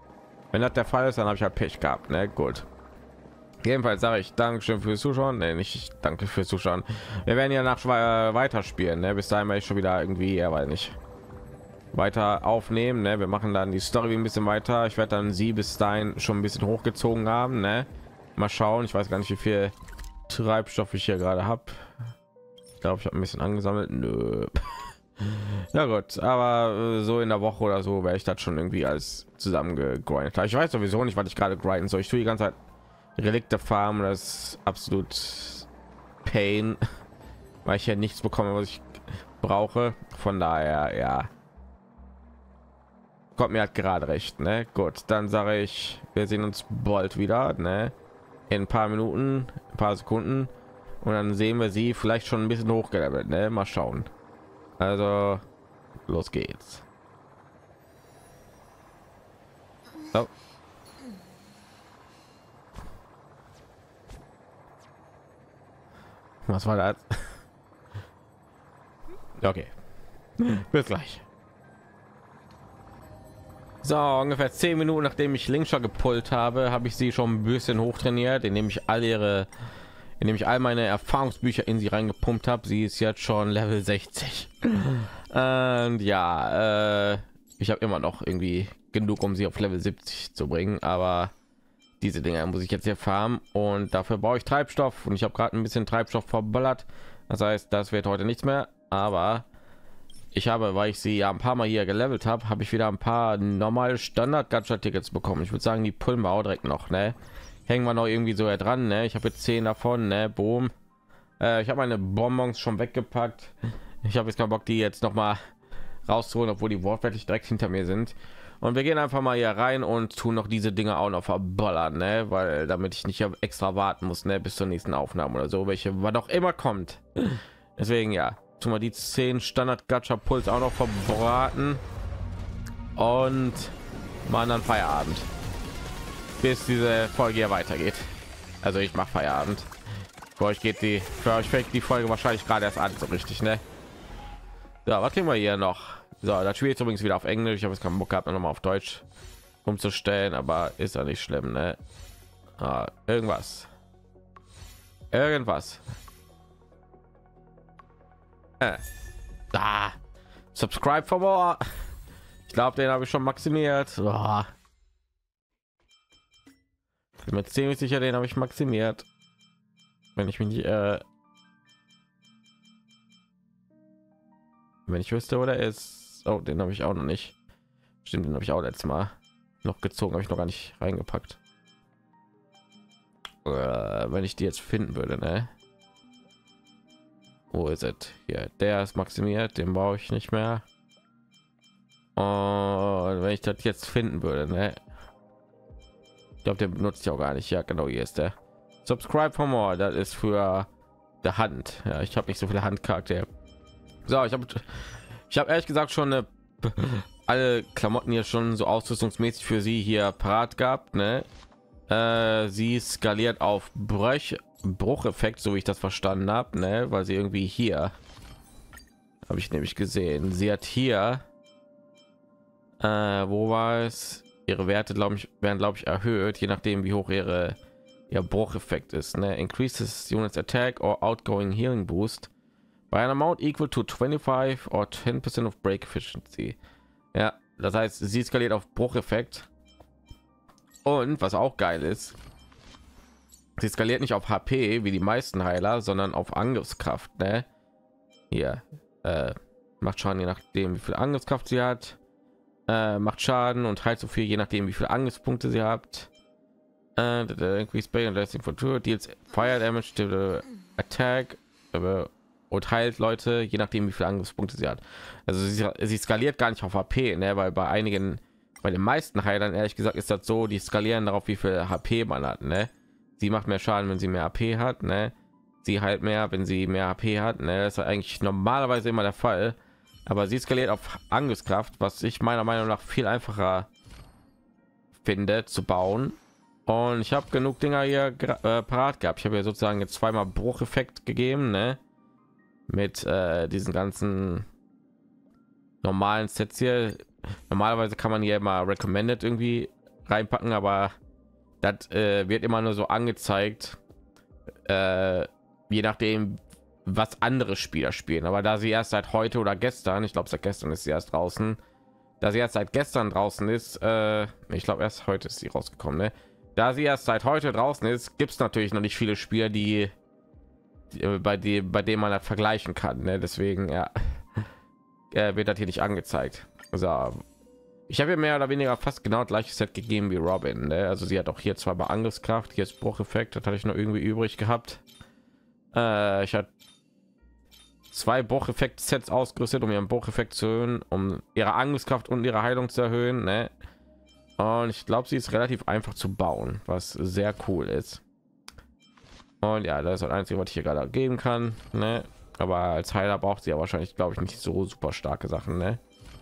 Wenn das der Fall ist, dann habe ich halt Pech gehabt, ne? Gut. Jedenfalls sage ich Dankeschön fürs Zuschauen. Nee, nicht danke fürs Zuschauen. Wir werden ja nach weiterspielen, ne? Bis dahin werde ich schon wieder irgendwie, ja, weil nicht weiter aufnehmen, ne? Wir machen dann die Story ein bisschen weiter. Ich werde dann sie bis dahin schon ein bisschen hochgezogen haben, ne? Mal schauen. Ich weiß gar nicht, wie viel Treibstoff ich hier gerade habe. Ich glaube, ich habe ein bisschen angesammelt. Nö. Ja gut, aber so in der Woche oder so werde ich das schon irgendwie als zusammengegrindet. Ich weiß sowieso nicht, was ich gerade grinden soll. Ich tue die ganze Zeit Relikte farmen, das ist absolut Pain, weil ich ja nichts bekomme, was ich brauche. Von daher, ja, kommt mir halt gerade recht, ne? Gut, dann sage ich, wir sehen uns bald wieder, ne? In ein paar Minuten, ein paar Sekunden, und dann sehen wir sie vielleicht schon ein bisschen hochgelevelt, ne? Mal schauen. Also los geht's. So. Was war das? Okay, bis gleich. So, ungefähr 10 Minuten nachdem ich Linkshot gepullt habe, habe ich sie schon ein bisschen hochtrainiert, indem ich all meine Erfahrungsbücher in sie reingepumpt habe. Sie ist jetzt schon Level 60. Und ja, ich habe immer noch irgendwie genug, um sie auf Level 70 zu bringen, aber diese Dinger muss ich jetzt hier farmen und dafür brauche ich Treibstoff, und ich habe gerade ein bisschen Treibstoff verballert. Das heißt, das wird heute nichts mehr, aber ich habe, weil ich sie ja ein paar Mal hier gelevelt habe, habe ich wieder ein paar normale Standard Gacha Tickets bekommen. Ich würde sagen, die pullen wir auch direkt noch, ne? Hängen wir noch irgendwie so dran, ne? Ich habe jetzt 10 davon, ne? Boom. Ich habe meine Bonbons schon weggepackt. Ich habe jetzt keinen Bock, die jetzt noch mal rauszuholen, obwohl die wortwörtlich direkt hinter mir sind. Und wir gehen einfach mal hier rein und tun noch diese Dinge auch noch verballern, ne? Weil damit ich nicht extra warten muss, ne? Bis zur nächsten Aufnahme oder so, welche was auch immer kommt. Deswegen ja, tun wir die 10 Standard Gacha Puls auch noch verbraten und machen dann Feierabend, bis diese Folge hier weitergeht. Also ich mache Feierabend. Für euch fängt die Folge wahrscheinlich gerade erst an, so richtig, ne? So, was kriegen wir hier noch? So, das Spiel ist übrigens wieder auf Englisch. Ich habe jetzt keinen Bock gehabt, noch mal auf Deutsch umzustellen, aber ist ja nicht schlimm, ne? Irgendwas. Subscribe for more. Ich glaube, den habe ich schon maximiert. Bin mir ziemlich sicher, den habe ich maximiert. Wenn ich mich nicht, wenn ich wüsste, oder ist. Oh, den habe ich auch noch nicht. Stimmt, den habe ich auch letztes Mal noch gezogen, habe ich noch gar nicht reingepackt. Wenn ich die jetzt finden würde, ne? Wo ist es? Hier, der ist maximiert, den brauche ich nicht mehr. Und wenn ich das jetzt finden würde, ne? Ich glaube, der benutzt ich auch gar nicht. Ja, genau, hier ist der. Subscribe for more, das ist für der Hand. Ja, ich habe nicht so viele Handcharaktere. So, ich habe ehrlich gesagt schon alle Klamotten hier schon so ausrüstungsmäßig für sie hier parat gehabt, ne? Sie skaliert auf Brucheffekt, so wie ich das verstanden habe, ne? Weil sie irgendwie hier habe ich nämlich gesehen, sie hat hier wo war es, ihre Werte werden glaube ich erhöht, je nachdem wie hoch ihr Brucheffekt ist, ne? Increases units attack or outgoing healing boost by an amount equal to 25 or 10% of break efficiency. Ja, das heißt, sie skaliert auf Brucheffekt, und was auch geil ist, sie skaliert nicht auf HP wie die meisten Heiler, sondern auf Angriffskraft, ne? Hier macht Schaden je nachdem wie viel Angriffskraft sie hat, macht Schaden und heilt so viel je nachdem wie viele Angriffspunkte sie habt. Increase spell and lasting for 2 deals fire damage to the attack und heilt Leute je nachdem wie viele Angriffspunkte sie hat. Also sie skaliert gar nicht auf HP, ne? Weil bei den meisten Heilern ehrlich gesagt ist das so, die skalieren darauf, wie viel HP man hat, ne? Sie macht mehr Schaden, wenn sie mehr HP hat, ne? Sie heilt mehr, wenn sie mehr HP hat, ne? Das ist eigentlich normalerweise immer der Fall, aber sie skaliert auf Angriffskraft, was ich meiner Meinung nach viel einfacher finde zu bauen. Und ich habe genug Dinger hier parat gehabt. Ich habe ja sozusagen jetzt zweimal Brucheffekt gegeben, ne? Mit diesen ganzen normalen Sets hier. Normalerweise kann man hier mal recommended irgendwie reinpacken, aber das wird immer nur so angezeigt, je nachdem, was andere Spieler spielen. Aber da sie erst seit heute oder gestern, ich glaube seit gestern ist sie erst draußen, da sie erst seit gestern draußen ist, ich glaube erst heute ist sie rausgekommen, ne? Da sie erst seit heute draußen ist, gibt es natürlich noch nicht viele Spieler, bei denen man das vergleichen kann, ne? Deswegen ja, wird das hier nicht angezeigt. So, ich habe ihr mehr oder weniger fast genau das gleiche Set gegeben wie Robin, ne? Also sie hat auch hier zwar bei Angriffskraft, hier ist Brucheffekt, das hatte ich noch irgendwie übrig gehabt. Ich hatte 2 Brucheffekt-Sets ausgerüstet, um ihren Brucheffekt zu erhöhen, um ihre Angriffskraft und ihre Heilung zu erhöhen, ne? Und ich glaube, sie ist relativ einfach zu bauen, was sehr cool ist. Und ja, das ist das Einzige, was ich hier gerade geben kann, ne? Aber als Heiler braucht sie ja wahrscheinlich, glaube ich, nicht so super starke Sachen, ne?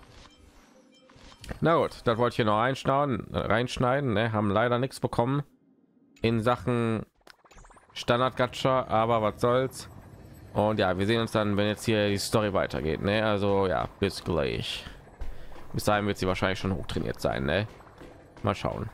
Na gut, das wollte ich hier noch reinschneiden, ne? Haben leider nichts bekommen in Sachen Standard Gacha, aber was soll's. Und ja, wir sehen uns dann, wenn jetzt hier die Story weitergeht, ne? Also ja, bis gleich. Bis dahin wird sie wahrscheinlich schon hochtrainiert sein, ne? Mal schauen.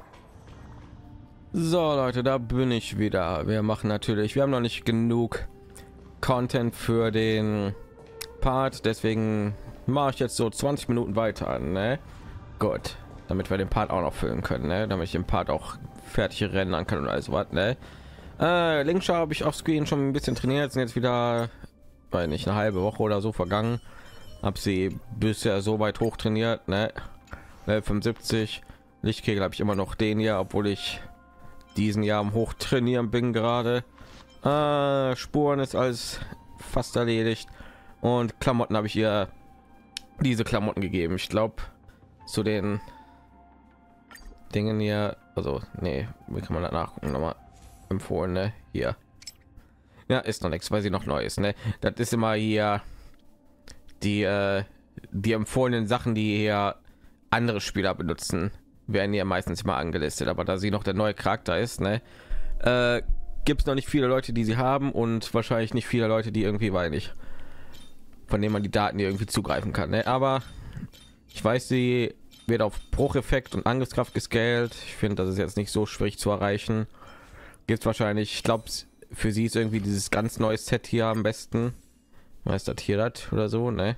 So Leute, da bin ich wieder. Wir machen natürlich, wir haben noch nicht genug Content für den Part, deswegen mache ich jetzt so 20 Minuten weiter, ne? Gut, damit wir den Part auch noch füllen können, ne? Damit ich den Part auch fertig rennen kann und alles was, ne? Linkshare habe ich auf Screen schon ein bisschen trainiert, sind jetzt wieder, weil nicht eine halbe Woche oder so vergangen. Habe sie bisher so weit hoch trainiert, ne? 75 Lichtkegel habe ich immer noch den hier, obwohl ich diesen Jahr am Hochtrainieren bin gerade. Spuren ist alles fast erledigt und Klamotten habe ich ihr diese Klamotten gegeben. Ich glaube zu den Dingen hier, also nee, wie kann man da nachgucken nochmal empfohlen, ne? Hier, ja, ist noch nichts, weil sie noch neu ist, ne? Das ist immer hier die empfohlenen Sachen, die hier andere Spieler benutzen, werden ja meistens immer angelistet, aber da sie noch der neue Charakter ist, ne, gibt es noch nicht viele Leute, die sie haben und wahrscheinlich nicht viele Leute, die irgendwie, weil nicht, von denen man die Daten hier irgendwie zugreifen kann, ne? Aber ich weiß, sie wird auf Brucheffekt und Angriffskraft gescaled. Ich finde, das ist jetzt nicht so schwierig zu erreichen. Gibt wahrscheinlich, ich glaube, für sie ist irgendwie dieses ganz neues Set hier am besten. Was ist das hier das oder so, ne?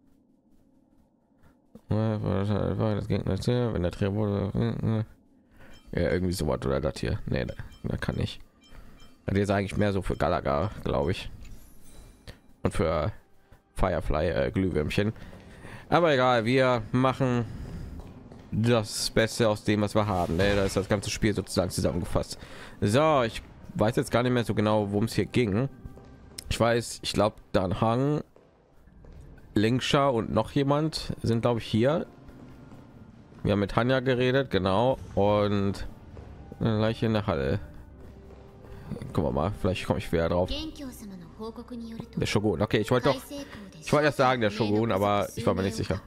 Das ging nicht, wenn der Dreh wurde, ja, irgendwie so was oder das hier, nee, da kann ich. Das ist eigentlich mehr so für Galaga, glaube ich, und für Firefly Glühwürmchen. Aber egal, wir machen das Beste aus dem, was wir haben, ne? Da ist das ganze Spiel sozusagen zusammengefasst. So, ich weiß jetzt gar nicht mehr so genau, worum es hier ging. Ich weiß, ich glaube, dann Hang, Linksha und noch jemand sind, glaube ich, hier. Wir haben mit Hanya geredet, genau, und gleich in der Halle. Gucken wir mal, vielleicht komme ich wieder drauf. Der Shogun, okay, ich wollte erst sagen der Shogun, aber ich war mir nicht sicher.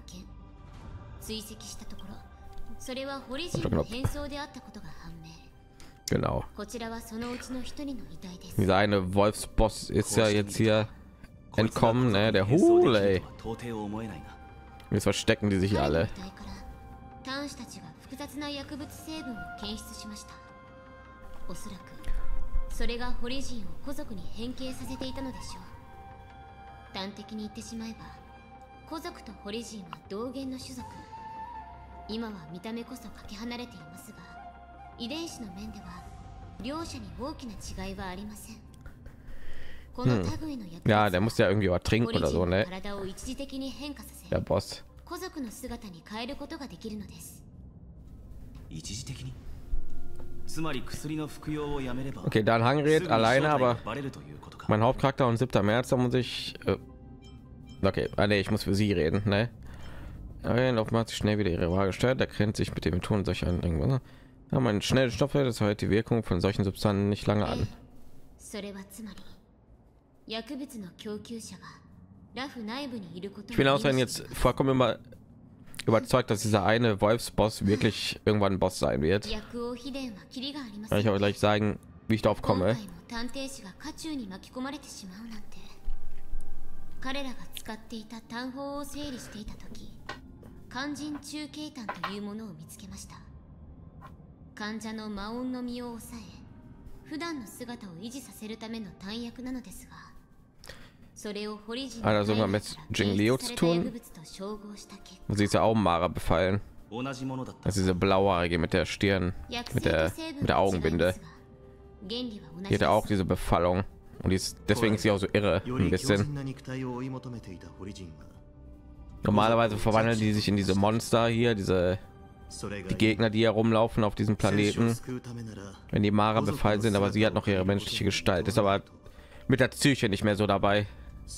Genau. Dieser eine Wolfsboss ist ja jetzt hier entkommen, ne? Der Hule. Jetzt verstecken die sich alle. 男子たちが複雑な薬物成分を検出しました。おそらくそれがホリジンを古族に変形させていたのでしょう。端的に言ってしまえば古族とホリジンは同源の種族。今は見た目こそかけ離れていますが、遺伝子の面では両者に大きな違いはありません。 Ja, der muss ja irgendwie was trinken oder so, ne? Der Boss. Okay, dann Hangred alleine, aber mein Hauptcharakter und 7. März, da muss ich okay, nee, ich muss für sie reden, ne? Auf macht sich schnell wieder ihre Waage gesteuert, da kennt sich mit dem Ton solcher irgendwas. Ja, mein schnellen Stoffe, das hält die Wirkung von solchen Substanzen nicht lange an. Ich bin außerdem jetzt vollkommen immer überzeugt, dass dieser eine Wolfsboss wirklich irgendwann ein Boss sein wird. Ich aber gleich sagen, wie ich darauf komme. 患者の魔音の身を抑え普段の姿を維持させるための弾薬なのですが、それを堀人の Hat er sogar mit Jingliu zu tun? Sie ist ja auch Mara befallen. Das ist diese blauhaarige mit der Stirn, mit der Augenbinde. Die hat ja auch diese Befallung. Und deswegen ist sie auch so irre, ein bisschen. Normalerweise verwandeln die sich in diese Monster hier, die Gegner, die herumlaufen auf diesem Planeten, wenn die Mara befallen sind, aber sie hat noch ihre menschliche Gestalt. Ist aber mit der Psyche nicht mehr so dabei.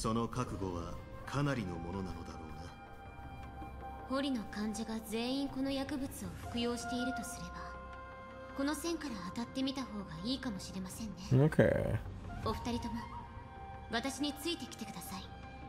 堀の患者が全員この薬物を服用しているとすれば、この線から当たってみた方がいいかもしれませんね。 Okay. お二人とも私についてきてください。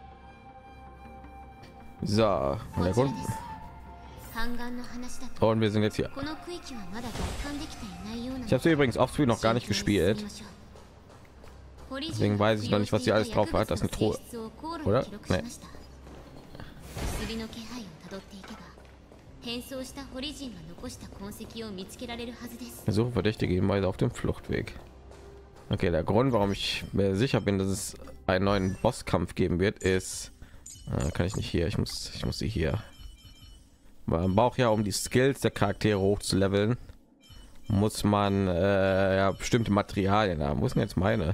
So, und der Grund. 半眼の話だと、 Und wir sind jetzt hier. この区域はまだ奪還できていないようなので、 Ich habe sie übrigens Offscreen noch gar nicht gespielt. Deswegen weiß ich noch nicht, was sie alles drauf hat. Das ist eine Truhe, oder? Nee. 薬の気配をたどっていけば、変装した堀人が残した痕跡を見つけられるはずです。 Suche Verdächtige hinweise auf dem Fluchtweg. Okay, der Grund, warum ich mir sicher bin, dass es einen neuen Bosskampf geben wird, ist, kann ich nicht hier. Ich muss sie hier. Man braucht ja, um die Skills der Charaktere hoch zu leveln, muss man ja bestimmte Materialien haben. Wo ist denn jetzt meine?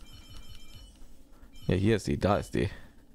Ja, hier ist sie, da ist die.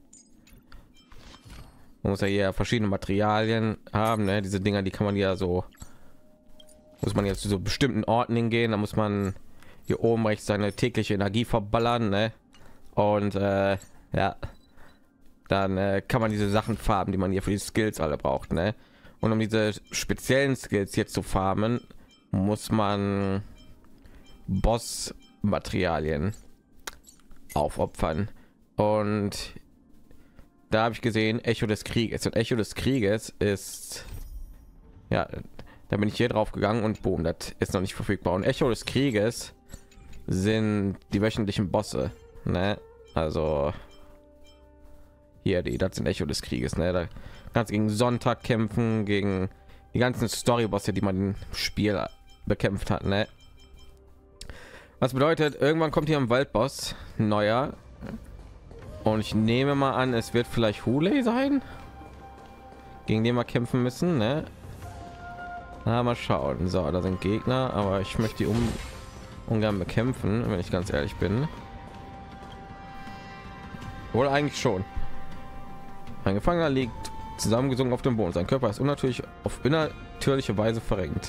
Man muss ja hier verschiedene Materialien haben, ne? Diese Dinger, die kann man ja so, muss man jetzt zu so bestimmten Orten hingehen, da muss man hier oben rechts seine tägliche Energie verballern, ne? Und ja, dann kann man diese Sachen farmen, die man hier für die Skills alle braucht, ne? Und um diese speziellen Skills jetzt zu farmen, muss man Boss-Materialien aufopfern. Und da habe ich gesehen, Echo des Krieges. Und Echo des Krieges ist, ja, da bin ich hier drauf gegangen und boom, das ist noch nicht verfügbar. Und Echo des Krieges sind die wöchentlichen Bosse, ne? Also hier, das sind Echo des Krieges, ne? Da kannst du gegen Sonntag kämpfen, gegen die ganzen Story-Bosse, die man im Spiel bekämpft hat, ne? Was bedeutet, irgendwann kommt hier ein Waldboss, neuer. Und ich nehme mal an, es wird vielleicht Hulei sein, gegen den wir kämpfen müssen, ne? Na, mal schauen. So, da sind Gegner, aber ich möchte die ungern bekämpfen, wenn ich ganz ehrlich bin. Wohl eigentlich schon. Ein Gefangener liegt zusammengesunken auf dem Boden. Sein Körper ist unnatürlich auf unnatürliche Weise verrenkt.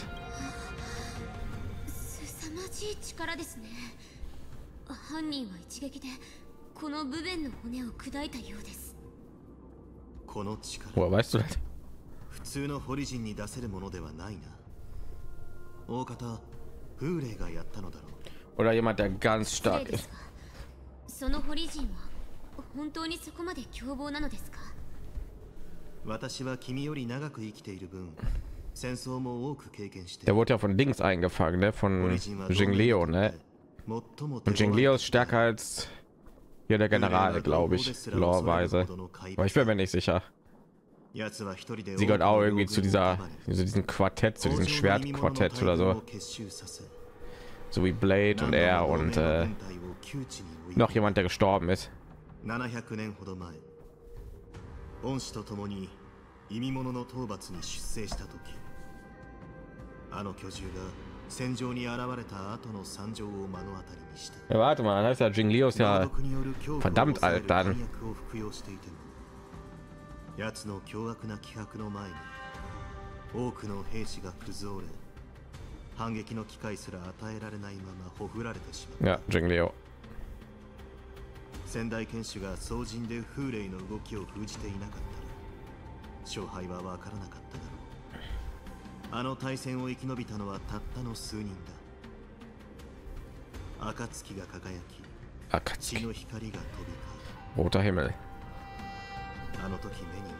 この部分の骨を砕いたようです。 この力。Woher weißt du das? 普通の堀人に出せるものではないな。大方、風霊がやったのだろう。 Oder jemand, der ganz stark ist. その堀人は本当にそこまで凶暴なのですか？ 私は君より長く生きている分、戦争も多く経験して。 Der wurde ja von Dings eingefangen, ne? Von Jingliu, ne? Und Jingliu ist stärker als ja, der General, glaube ich, lorweise. Aber ich bin mir nicht sicher. Sie gehört auch irgendwie zu diesem Quartett, zu diesem Schwertquartett oder so. So wie Blade und er und noch jemand, der gestorben ist. 戦場に現れた後の惨状を目の当たりにして。 Ja, warte mal, heißt ja Jingliu ist ja verdammt alt dann. 奴の凶悪な気迫の前に多くの兵士が崩れ、反撃の機会すら与えられないままほふられてしまう。 Ja, Jingliu. 仙台剣士が総陣で風霊の動きを封じていなかったら勝敗は分からなかっただろう。 あの対戦を生き延びたのはたったの数人だ。暁が輝き、血の光が飛び交う。 Roter Himmel。 あの時目に映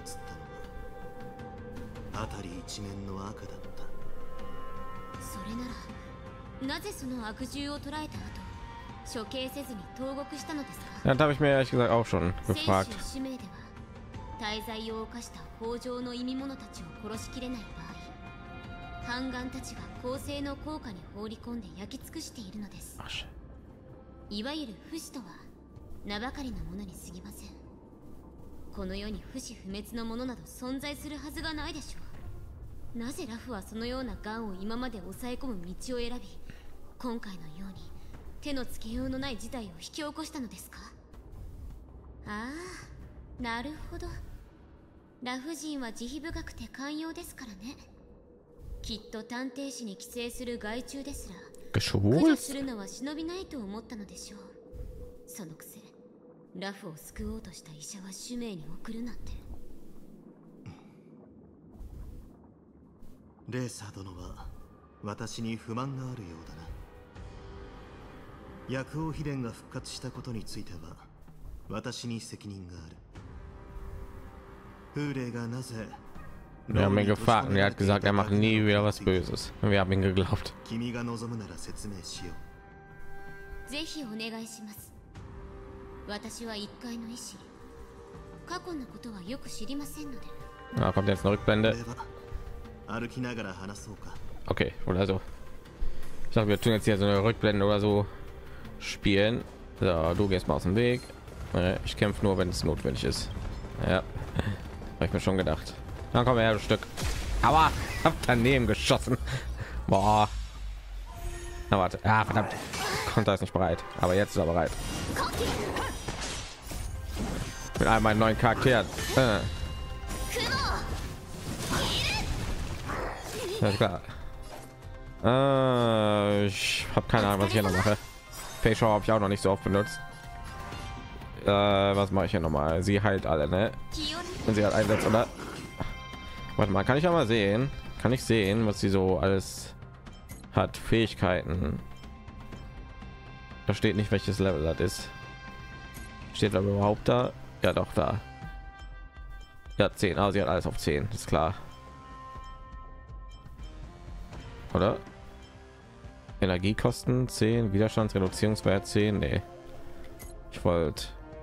ったのは辺り一面の赤だった。 それならなぜその悪獣を捕らえた後、処刑せずに投獄したのですか？ Ja, das habe ich mir ehrlich gesagt auch schon gefragt. 使命では大罪を犯した北条の忌み者たちを殺しきれない場合、 反乱たちが公正の効果に放り込んで焼き尽くしているのです。いわゆる不死とは名ばかりのものに過ぎません。この世に不死不滅のものなど存在するはずがないでしょう。なぜラフはそのような癌を今まで抑え込む道を選び、今回のように手のつけようのない事態を引き起こしたのですか？ああ、なるほど。ラフ人は慈悲深くて寛容ですからね。きっと探偵士に寄生する害虫ですら駆除するのは忍びないと思ったのでしょう。そのくせラフを救おうとした医者は使命に送るなんて。 レーサー殿は私に不満があるようだな。薬王秘伝が復活したことについては私に責任がある。風霊がなぜ Wir haben ihn gefragt und er hat gesagt, er macht nie wieder was Böses. Und wir haben ihn geglaubt. 君が望むなら説明しよう。ぜひお願いします。私は一介の医師。過去のことはよく知りませんので。 Ah, kommt jetzt eine Rückblende. Okay, oder so. Ich dachte, wir tun jetzt hier so eine Rückblende oder so spielen. So, du gehst mal aus dem Weg. Ich kämpfe nur, wenn es notwendig ist. Ja, habe ich mir schon gedacht. Dann kommen wir her, ein Stück. Aber hab daneben geschossen. Boah. Na warte. Ah, verdammt. Konter ist nicht bereit. Aber jetzt ist er bereit. Mit all meinen neuen Charakteren. Ja, klar. Ich habe keine Ahnung, was ich hier noch mache. Facial habe ich auch noch nicht so oft benutzt. Was mache ich hier noch mal? Sie heilt alle, ne? Wenn sie halt einsetzt, oder? Warte mal, kann ich ja mal sehen? Kann ich sehen, was sie so alles hat? Fähigkeiten. Da steht nicht, welches Level das ist. Steht aber überhaupt da? Ja, doch da. Ja, 10. Ah, sie hat alles auf 10. Ist klar. Oder? Energiekosten 10, Widerstandsreduzierungswert 10. Nee. Ich wollte.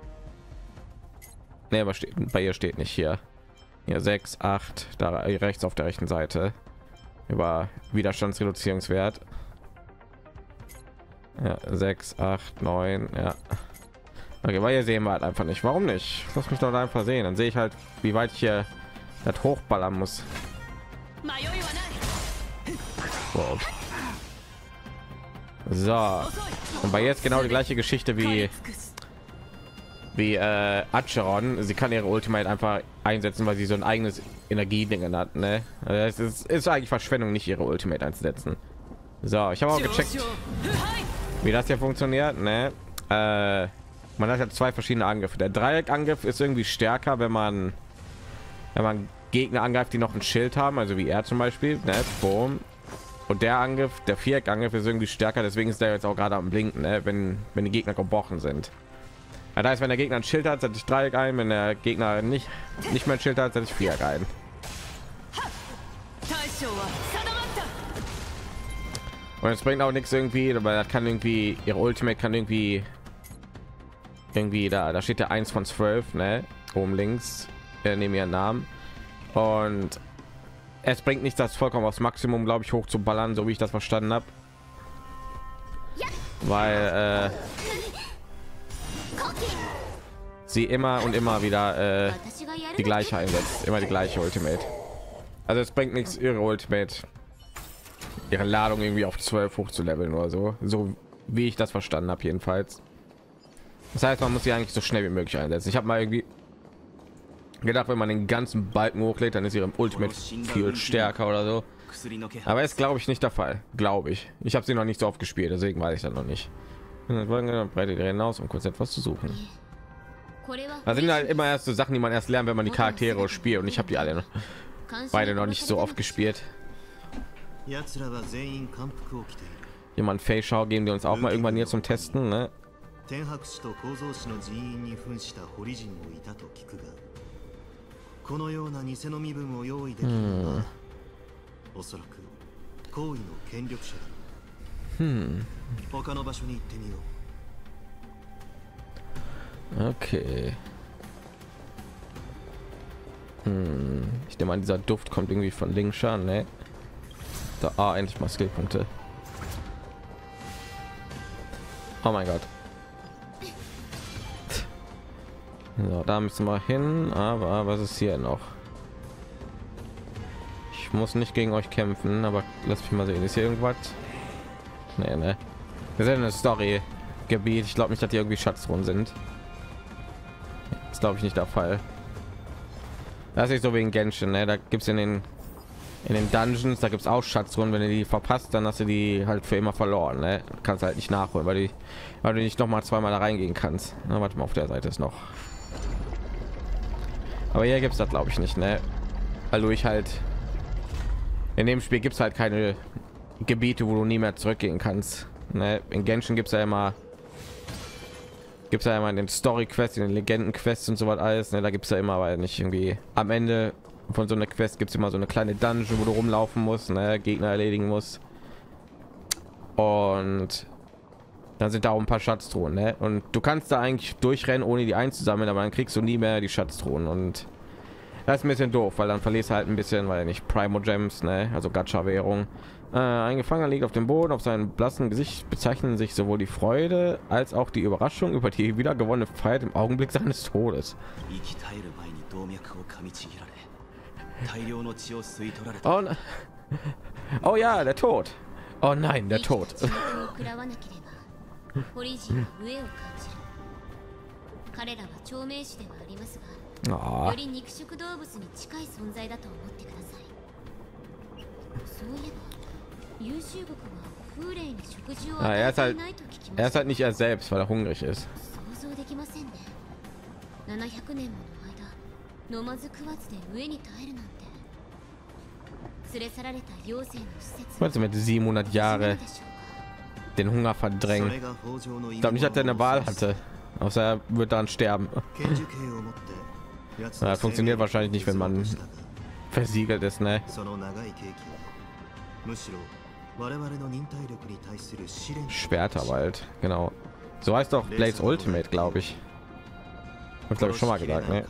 Nee, aber steht, bei ihr steht nicht hier. Hier 6, 8, da rechts auf der rechten Seite. Über Widerstandsreduzierungswert. Ja, 6, 8, 9, ja. Okay, weil hier sehen wir halt einfach nicht. Warum nicht? Lass mich doch einfach sehen. Dann sehe ich halt, wie weit ich hier das hochballern muss. Wow. So. Und bei jetzt genau die gleiche Geschichte wie Acheron. Sie kann ihre Ultimate einfach einsetzen, weil sie so ein eigenes Energieding hat, ne? Es ist eigentlich Verschwendung, nicht ihre Ultimate einzusetzen. So, ich habe auch gecheckt, wie das hier funktioniert, ne? Man hat ja zwei verschiedene Angriffe. Der Dreieckangriff ist irgendwie stärker, wenn man Gegner angreift, die noch ein Schild haben, also wie er zum Beispiel, ne? Boom. Und der Angriff, der Viereckangriff ist irgendwie stärker, deswegen ist der jetzt auch gerade am Blinken, ne? Wenn die Gegner gebrochen sind. Ja, da ist, wenn der Gegner ein Schild hat, setze ich Dreieck ein, wenn der Gegner nicht mehr ein Schild hat, setze ich Viereck ein. Und es bringt auch nichts irgendwie, weil das kann irgendwie ihre Ultimate kann irgendwie da steht der 1 von 12, ne? Oben links neben ihren Namen, und es bringt nichts, das vollkommen aufs Maximum, glaube ich, hoch zu ballern, so wie ich das verstanden habe, weil sie immer und immer wieder die gleiche einsetzt, immer die gleiche Ultimate. Also es bringt nichts, ihre Ultimate, ihre Ladung irgendwie auf 12 hoch zu leveln oder so wie ich das verstanden habe jedenfalls. Das heißt, man muss sie eigentlich so schnell wie möglich einsetzen. Ich habe mal irgendwie gedacht, wenn man den ganzen Balken hochlädt, dann ist ihre Ultimate viel stärker oder so. Aber ist, glaube ich, nicht der Fall. Glaube ich. Ich habe sie noch nicht so oft gespielt, deswegen weiß ich das noch nicht. Breite die Rennen aus, um kurz etwas zu suchen. Da sind halt immer erst so Sachen, die man erst lernt, wenn man die Charaktere spielt, und ich habe die alle beide noch nicht so oft gespielt. Jemand Face-Schau geben die uns auch mal irgendwann hier zum Testen, ne? 天白氏と構造氏の人員に扮した堀人もいたと聞くが、このような偽の身分を用意できるのはおそらく高位の権力者だ。他の場所に行ってみよう。Okay. Ich nehme an, dieser Duft kommt irgendwie von Lingshan, ne? da. Endlich mal Skillpunkte. Oh mein Gott. So, da müssen wir hin, aber was ist hier noch? Ich muss nicht gegen euch kämpfen, aber lass mich mal sehen. Ist hier irgendwas? Nee, ne. Wir sind eine Story-Gebiet. Ich glaube nicht, dass hier irgendwie Schatztruhen sind. Das glaube ich nicht der Fall. Das ist nicht so wegen Genshin, ne? Da gibt es in den Dungeons, da gibt es auch Schatztruhen. Wenn du die verpasst, dann hast du die halt für immer verloren, ne? Kannst halt nicht nachholen, weil du nicht noch mal zweimal da reingehen kannst. Na, warte mal, auf der Seite ist noch. Aber hier gibt es das glaube ich nicht, ne? Weil du halt in dem Spiel gibt es halt keine Gebiete, wo du nie mehr zurückgehen kannst, ne? In Genshin gibt es ja immer in den Story Quests, in den Legenden Quests und so was alles, ne? Da gibt es ja immer, weil nicht irgendwie am Ende von so einer Quest gibt es immer so eine kleine Dungeon, wo du rumlaufen musst, ne? Gegner erledigen musst, und dann sind da auch ein paar Schatztruhen, ne? Und du kannst da eigentlich durchrennen, ohne die einzusammeln, aber dann kriegst du nie mehr die Schatztruhen, und das ist ein bisschen doof, weil dann verlierst du halt ein bisschen, weil nicht Primo Gems, ne? Also Gacha-Währung. Ein Gefangener liegt auf dem Boden, auf seinem blassen Gesicht bezeichnen sich sowohl die Freude als auch die Überraschung über die wieder gewonnene Freiheit im Augenblick seines Todes. Oh ja, der Tod. Oh nein, der Tod. Oh. Er ist halt nicht er selbst, weil er hungrig ist. Was mit 700 Jahre den Hunger verdrängen? Ich glaube nicht, dass er eine Wahl hatte, außer er wird dann sterben. Das funktioniert wahrscheinlich nicht, wenn man versiegelt ist, ne? Schwerterwald, genau. So heißt doch Blades Ultimate, glaube ich. Hab glaube ich schon mal gesagt, ne?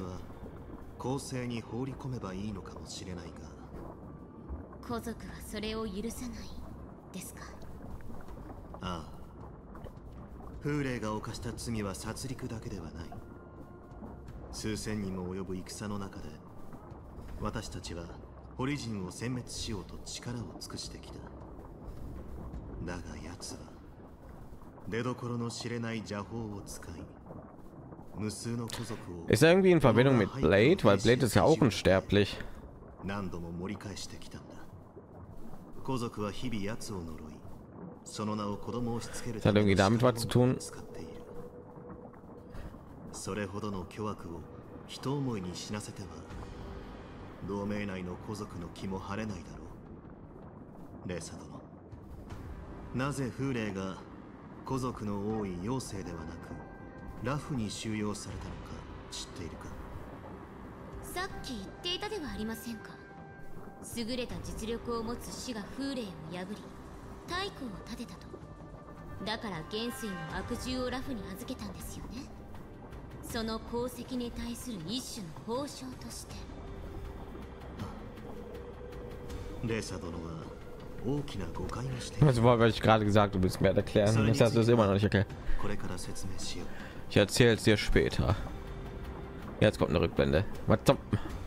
Ist er irgendwie in Verbindung mit Blade, weil Blade ist ja auch unsterblich. Das hat irgendwie damit was zu tun. Also weil ich gerade gesagt, du willst mir erklären, das hast du es immer noch nicht erklärt. Ich erzähle es dir später. Jetzt kommt eine Rückblende. Was zum...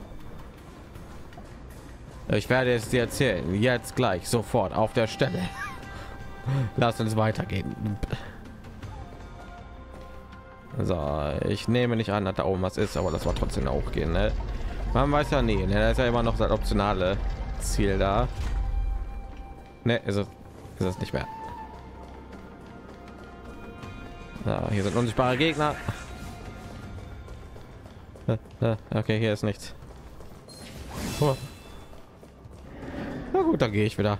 Ich werde es dir erzählen, jetzt gleich, sofort, auf der Stelle. Lass uns weitergehen. So, ich nehme nicht an, dass da oben was ist, aber das war trotzdem auch gehen, ne? Man weiß ja nie, ne? Da ist ja immer noch das optionale Ziel da. Ne, ist es nicht mehr. Ja, hier sind unsichtbare Gegner. Okay, hier ist nichts. Oh. Na gut, dann gehe ich wieder.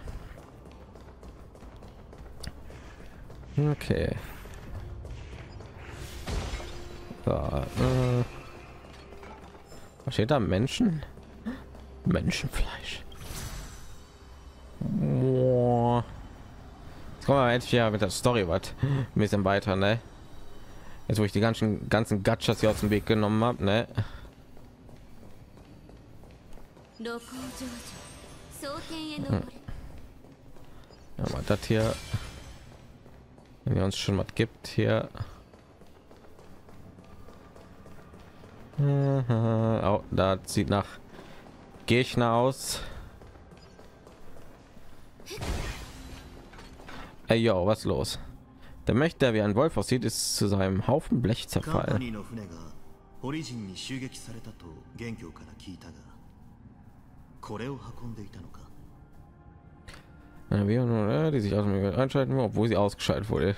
Okay. So, was steht da? Menschen? Menschenfleisch. Boah. Jetzt kommen wir endlich ja mit der Story was ein bisschen weiter, ne? Jetzt wo ich die ganzen Gachas hier aus dem Weg genommen habe, ne? Ja, mal das hier. Wenn ihr uns schon was gibt hier. Oh, da sieht nach Gegner aus. Ey, yo, was los? Der Mech, der wie ein Wolf aussieht, ist zu seinem Haufen Blech カンパ zerfallen. ニーの船がホリジンに襲撃されたと元凶から聞いたが、これを運んでいたのか。 Die sich aus dem einschalten, obwohl sie ausgeschaltet wurde.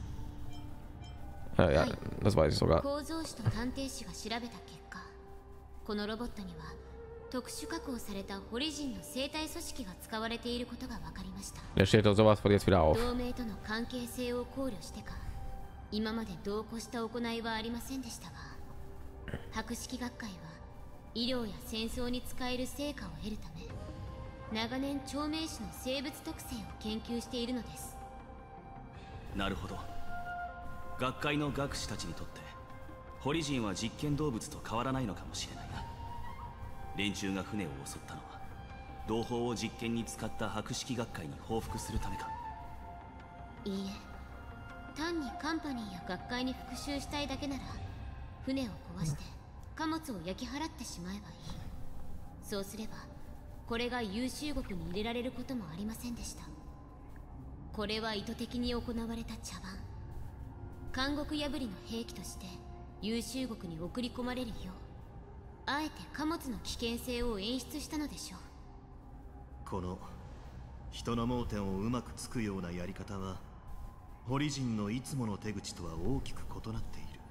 Ja, das weiß ich sogar. 構造士と探偵士が調べた結果、このロボットには特殊加工されたホリジンの生体組織が使われていることが分かりました。 Der steht doch sowas von jetzt wieder auf. 同盟との関係性を考慮してか、今まで度を越した行いはありませんでしたが、博識学会は医療や戦争に使える成果を得るため、長年長命種の生物特性を研究しているのです。 なるほど。学会の学士たちにとってホリジンは実験動物と変わらないのかもしれないな。連中が船を襲ったのは同胞を実験に使った博識学会に報復するためか。 いいえ、単にカンパニーや学会に復讐したいだけなら、船を壊して貨物を焼き払ってしまえばいい。そうすればこれが優秀国に入れられることもありませんでした。これは意図的に行われた茶番。監獄破りの兵器として優秀国に送り込まれるよう、あえて貨物の危険性を演出したのでしょう。 この人の盲点をうまくつくようなやり方は、ホリジンのいつもの手口とは大きく異なっている。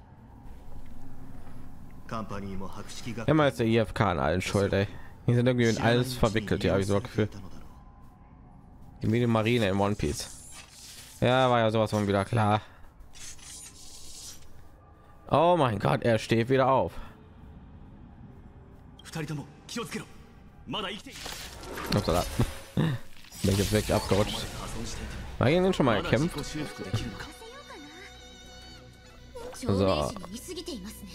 カンパニーも博識学会 Immer ist der IFK an allen schuld, ey. Die sind irgendwie in alles verwickelt, ja, habe ich so Gefühl. Die Marine in One Piece. Ja, war ja sowas von wieder klar. Oh mein Gott, er steht wieder auf. 二人とも気をつけろ。まだ生きている。 Upsala. Bin ich jetzt wirklich abgerutscht. War gegen den schon mal gekämpft? 自己修復できるのか。 長命種に見すぎていますね。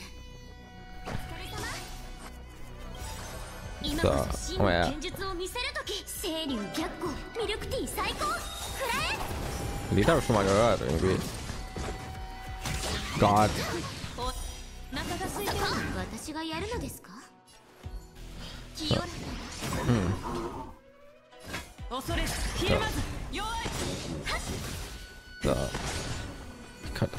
今こそ真の剣術を見せるとき。清流逆光、ミルクティー最高。くらえ。 Die habe ich schon mal gehört irgendwie. Gott. 私がやるのですか。清らか恐れずひるまず弱い。 So. Cut.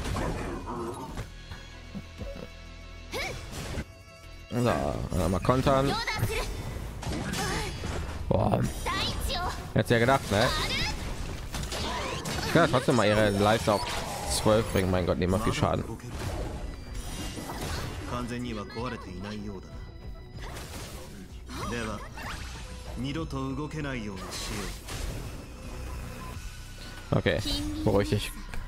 So, mal kontern. Boah. Jetzt ja gedacht, ne? Ich kann trotzdem mal ihre Leiste auf 12 bringen. Mein Gott, nehmen wir viel Schaden. 完全には壊れていないようだな。では二度と動けないようにしよう。 Okay, beruhig dich.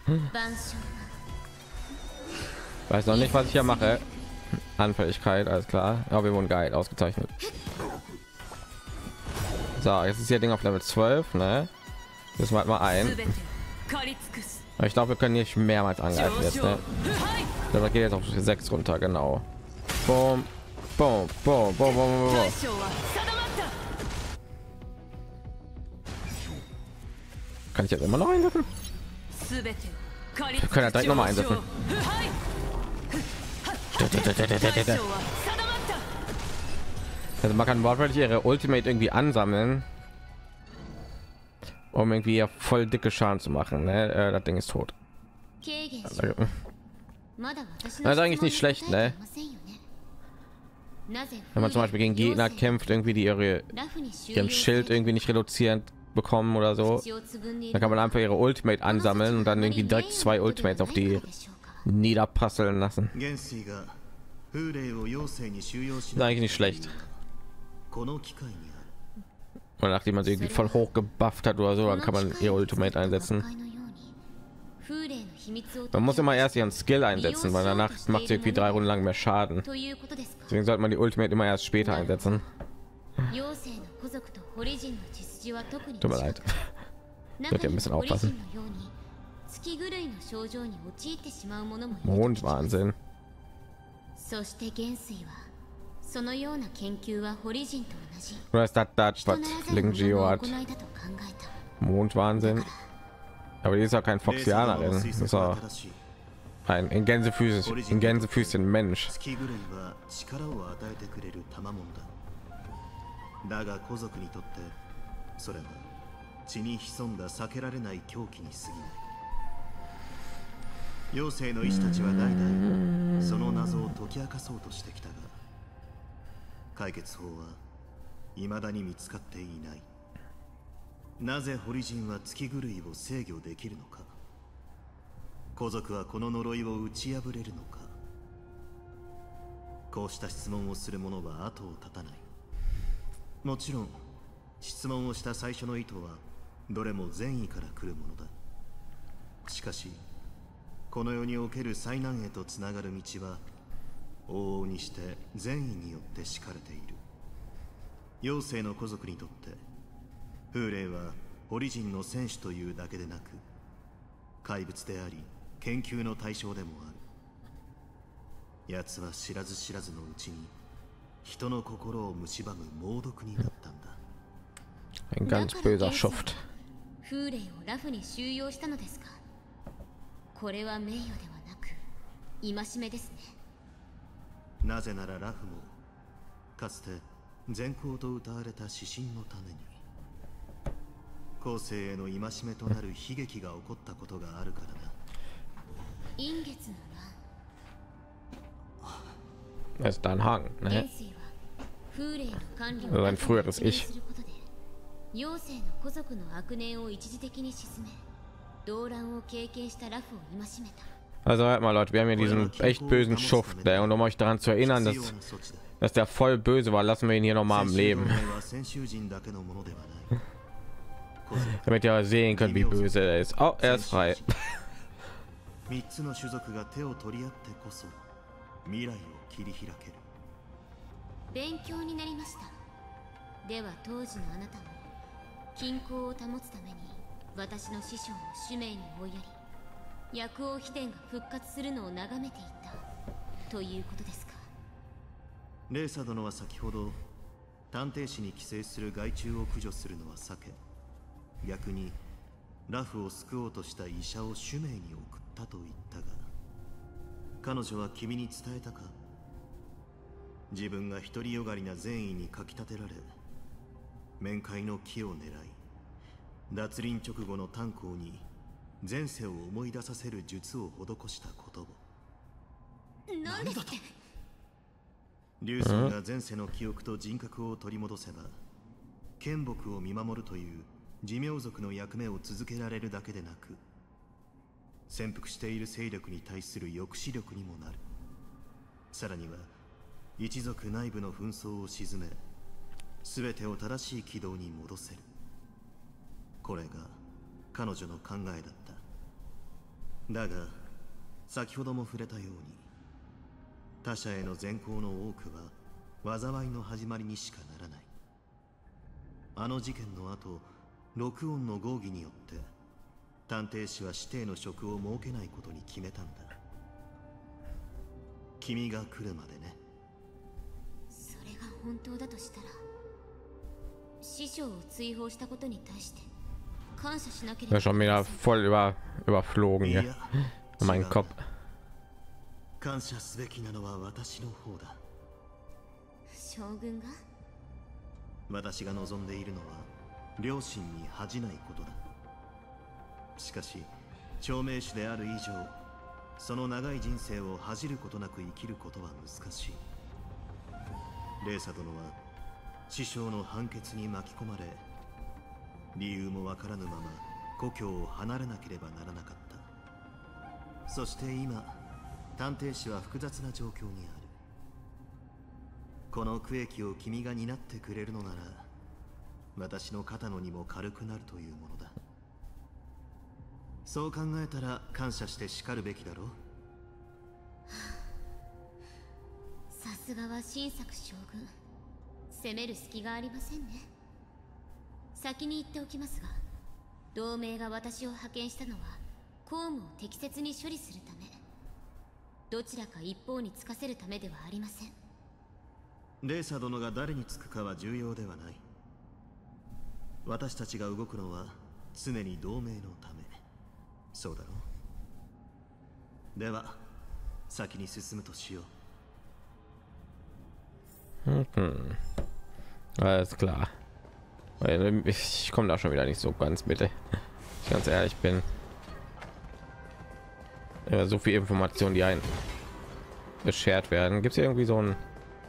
Weiß noch nicht, was ich hier mache. Anfälligkeit, alles klar. Aber wir wurden geil, ausgezeichnet. So, jetzt ist hier Ding auf Level 12, ne? Das mal ein. Ich glaube, wir können nicht mehrmals angreifen jetzt, ne? Das geht jetzt auf 6 runter, genau. Boom, boom, boom, boom, boom, boom. Kann ich jetzt immer noch einsetzen? Wir können ja direkt noch mal einsetzen. Also man kann wortwörtlich ihre Ultimate irgendwie ansammeln, um irgendwie voll dicke Schaden zu machen, ne? Das Ding ist tot. Das ist eigentlich nicht schlecht, ne? Wenn man zum Beispiel gegen Gegner kämpft, irgendwie die ihren Schild irgendwie nicht reduzieren bekommen oder so, dann kann man einfach ihre Ultimate ansammeln und dann irgendwie direkt 2 Ultimates auf die niederprasseln lassen. Das ist eigentlich nicht schlecht. Und nachdem man sie irgendwie voll hoch gebufft hat oder so, dann kann man ihr Ultimate einsetzen. Man muss immer erst ihren Skill einsetzen, weil danach macht sie irgendwie 3 Runden lang mehr Schaden. Deswegen sollte man die Ultimate immer erst später einsetzen. Tut mir leid. Wird ja ein bisschen aufpassen. Mondwahnsinn. Oder ist das, was Ling Gio hat? Mondwahnsinn. Aber die ist ja kein レーサー殿の Foxianerin. 推 Das ist 測は ja 正しい。 ein in Gänsefüßchen Mensch. 月狂いは力を与えてくれる賜物だ。だが古族にとってそれは血に潜んだ避けられない狂気に過ぎない。妖精の医師たちは代々その謎を解き明かそうとしてきたが、解決法は未だに見つかっていない。なぜホリジンは月狂いを制御できるのか。古族はこの呪いを打ち破れるのか。こうした質問をする者は後を絶たない。もちろん質問をした最初の意図はどれも善意から来るものだ。しかしこの世における災難へとつながる道は往々にして善意によって敷かれている。妖精の古族にとって風霊はホリジンの戦士というだけでなく怪物であり研究の対象でもある。奴は知らず知らずのうちに人の心を蝕む猛毒になったんだ。 Ein ganz böser Schuft. 風霊をラフに収容したのですか。これは名誉ではなく戒めですね。 なぜならラフもかつて善行と謳われた指針のために後世への戒めとなる悲劇が起こったことがあるからだ。 陰月の Das ist ein Hang, 乱 ne? 元帥は風霊の管理 Also を ein früheres す Ich. ることで妖精の古族の悪念を一時的に鎮め動乱を経験したラフを戒めた。 Also hört mal Leute, wir haben hier diesen echt bösen Schuft, ne? Und um euch daran zu erinnern, dass der voll böse war, lassen wir ihn hier noch mal am Leben. Damit ihr sehen könnt, wie böse er ist. Oh, er ist frei. 3つの種族が手を取り合ってこそ未来を切り開ける。 勉強になりました。では当時のあなたも均衡を保つために私の師匠を使命に追いやり薬王秘伝が復活するのを眺めていたということですか。 レーサ殿は先ほど探偵士に寄生する害虫を駆除するのは避け、逆にラフを救おうとした医者を使命に送ったと言ったが、彼女は君に伝えたか。自分が独りよがりな善意にかきたてられ面会の機を狙い脱輪直後の炭鉱に前世を思い出させる術を施したことを。 何ですって。 竜尊が前世の記憶と人格を取り戻せば剣木を見守るという寿命族の役目を続けられるだけでなく潜伏している勢力に対する抑止力にもなる。さらには一族内部の紛争を鎮め全てを正しい軌道に戻せる。これが彼女の考えだった。だが先ほども触れたように他者への善行の多くは災いの始まりにしかならない。あの事件の後録音の合議によって探偵士は指定の職を設けないことに決めたんだ。君が来るまでね。 それが本当だとしたら師匠を追放したことに対して感謝しなければ。 schon wieder voll überflogen hier. いや Mein Kopf. 感謝すべきなのは私の方だ。 将軍が私が望んでいるのは両親に恥じないことだ。しかし長命種である以上その長い人生を恥じることなく生きることは難しい。レーサ殿は師匠の判決に巻き込まれ理由もわからぬまま故郷を離れなければならなかった。そして今探偵士は複雑な状況にある。この区域を君が担ってくれるのなら私の肩の荷も軽くなるというものだ。そう考えたら感謝してしかるべきだろう。 さすがは新作将軍、攻める隙がありませんね。先に言っておきますが同盟が私を派遣したのは公務を適切に処理するため、どちらか一方につかせるためではありません。 レーサ殿が誰につくかは重要ではない。私たちが動くのは常に同盟のため。そうだろう。では先に進むとしよう。 Alles klar. Ich komme da schon wieder nicht so ganz mit, wenn ich ganz ehrlich bin. Ja, so viel Informationen, die ein beschert werden. Gibt es irgendwie so ein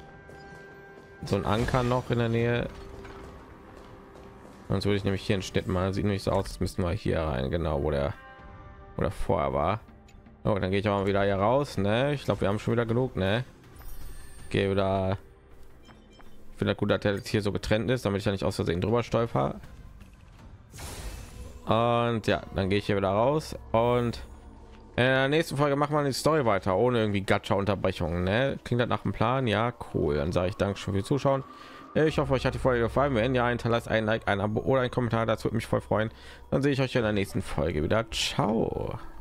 Anker noch in der Nähe? Sonst würde ich nämlich hier einen Schnitt mal. Sieht nicht so aus, als müssten wir hier rein, genau, wo der vorher war. Oh, dann gehe ich auch mal wieder hier raus, ne? Ich glaube, wir haben schon wieder genug, ne? Gehe wieder. Ich finde gut, dass der jetzt hier so getrennt ist, damit ich ja nicht aus Versehen drüber stolper. Und ja, dann gehe ich hier wieder raus und in der nächsten Folge machen wir die Story weiter, ohne irgendwie Gacha-Unterbrechungen, ne? Klingt das nach dem Plan? Ja, cool. Dann sage ich danke schon fürs Zuschauen. Ich hoffe, euch hat die Folge gefallen. Wenn ja, hinterlasst ein Like, ein Abo oder ein Kommentar. Das würde mich voll freuen. Dann sehe ich euch in der nächsten Folge wieder. Ciao.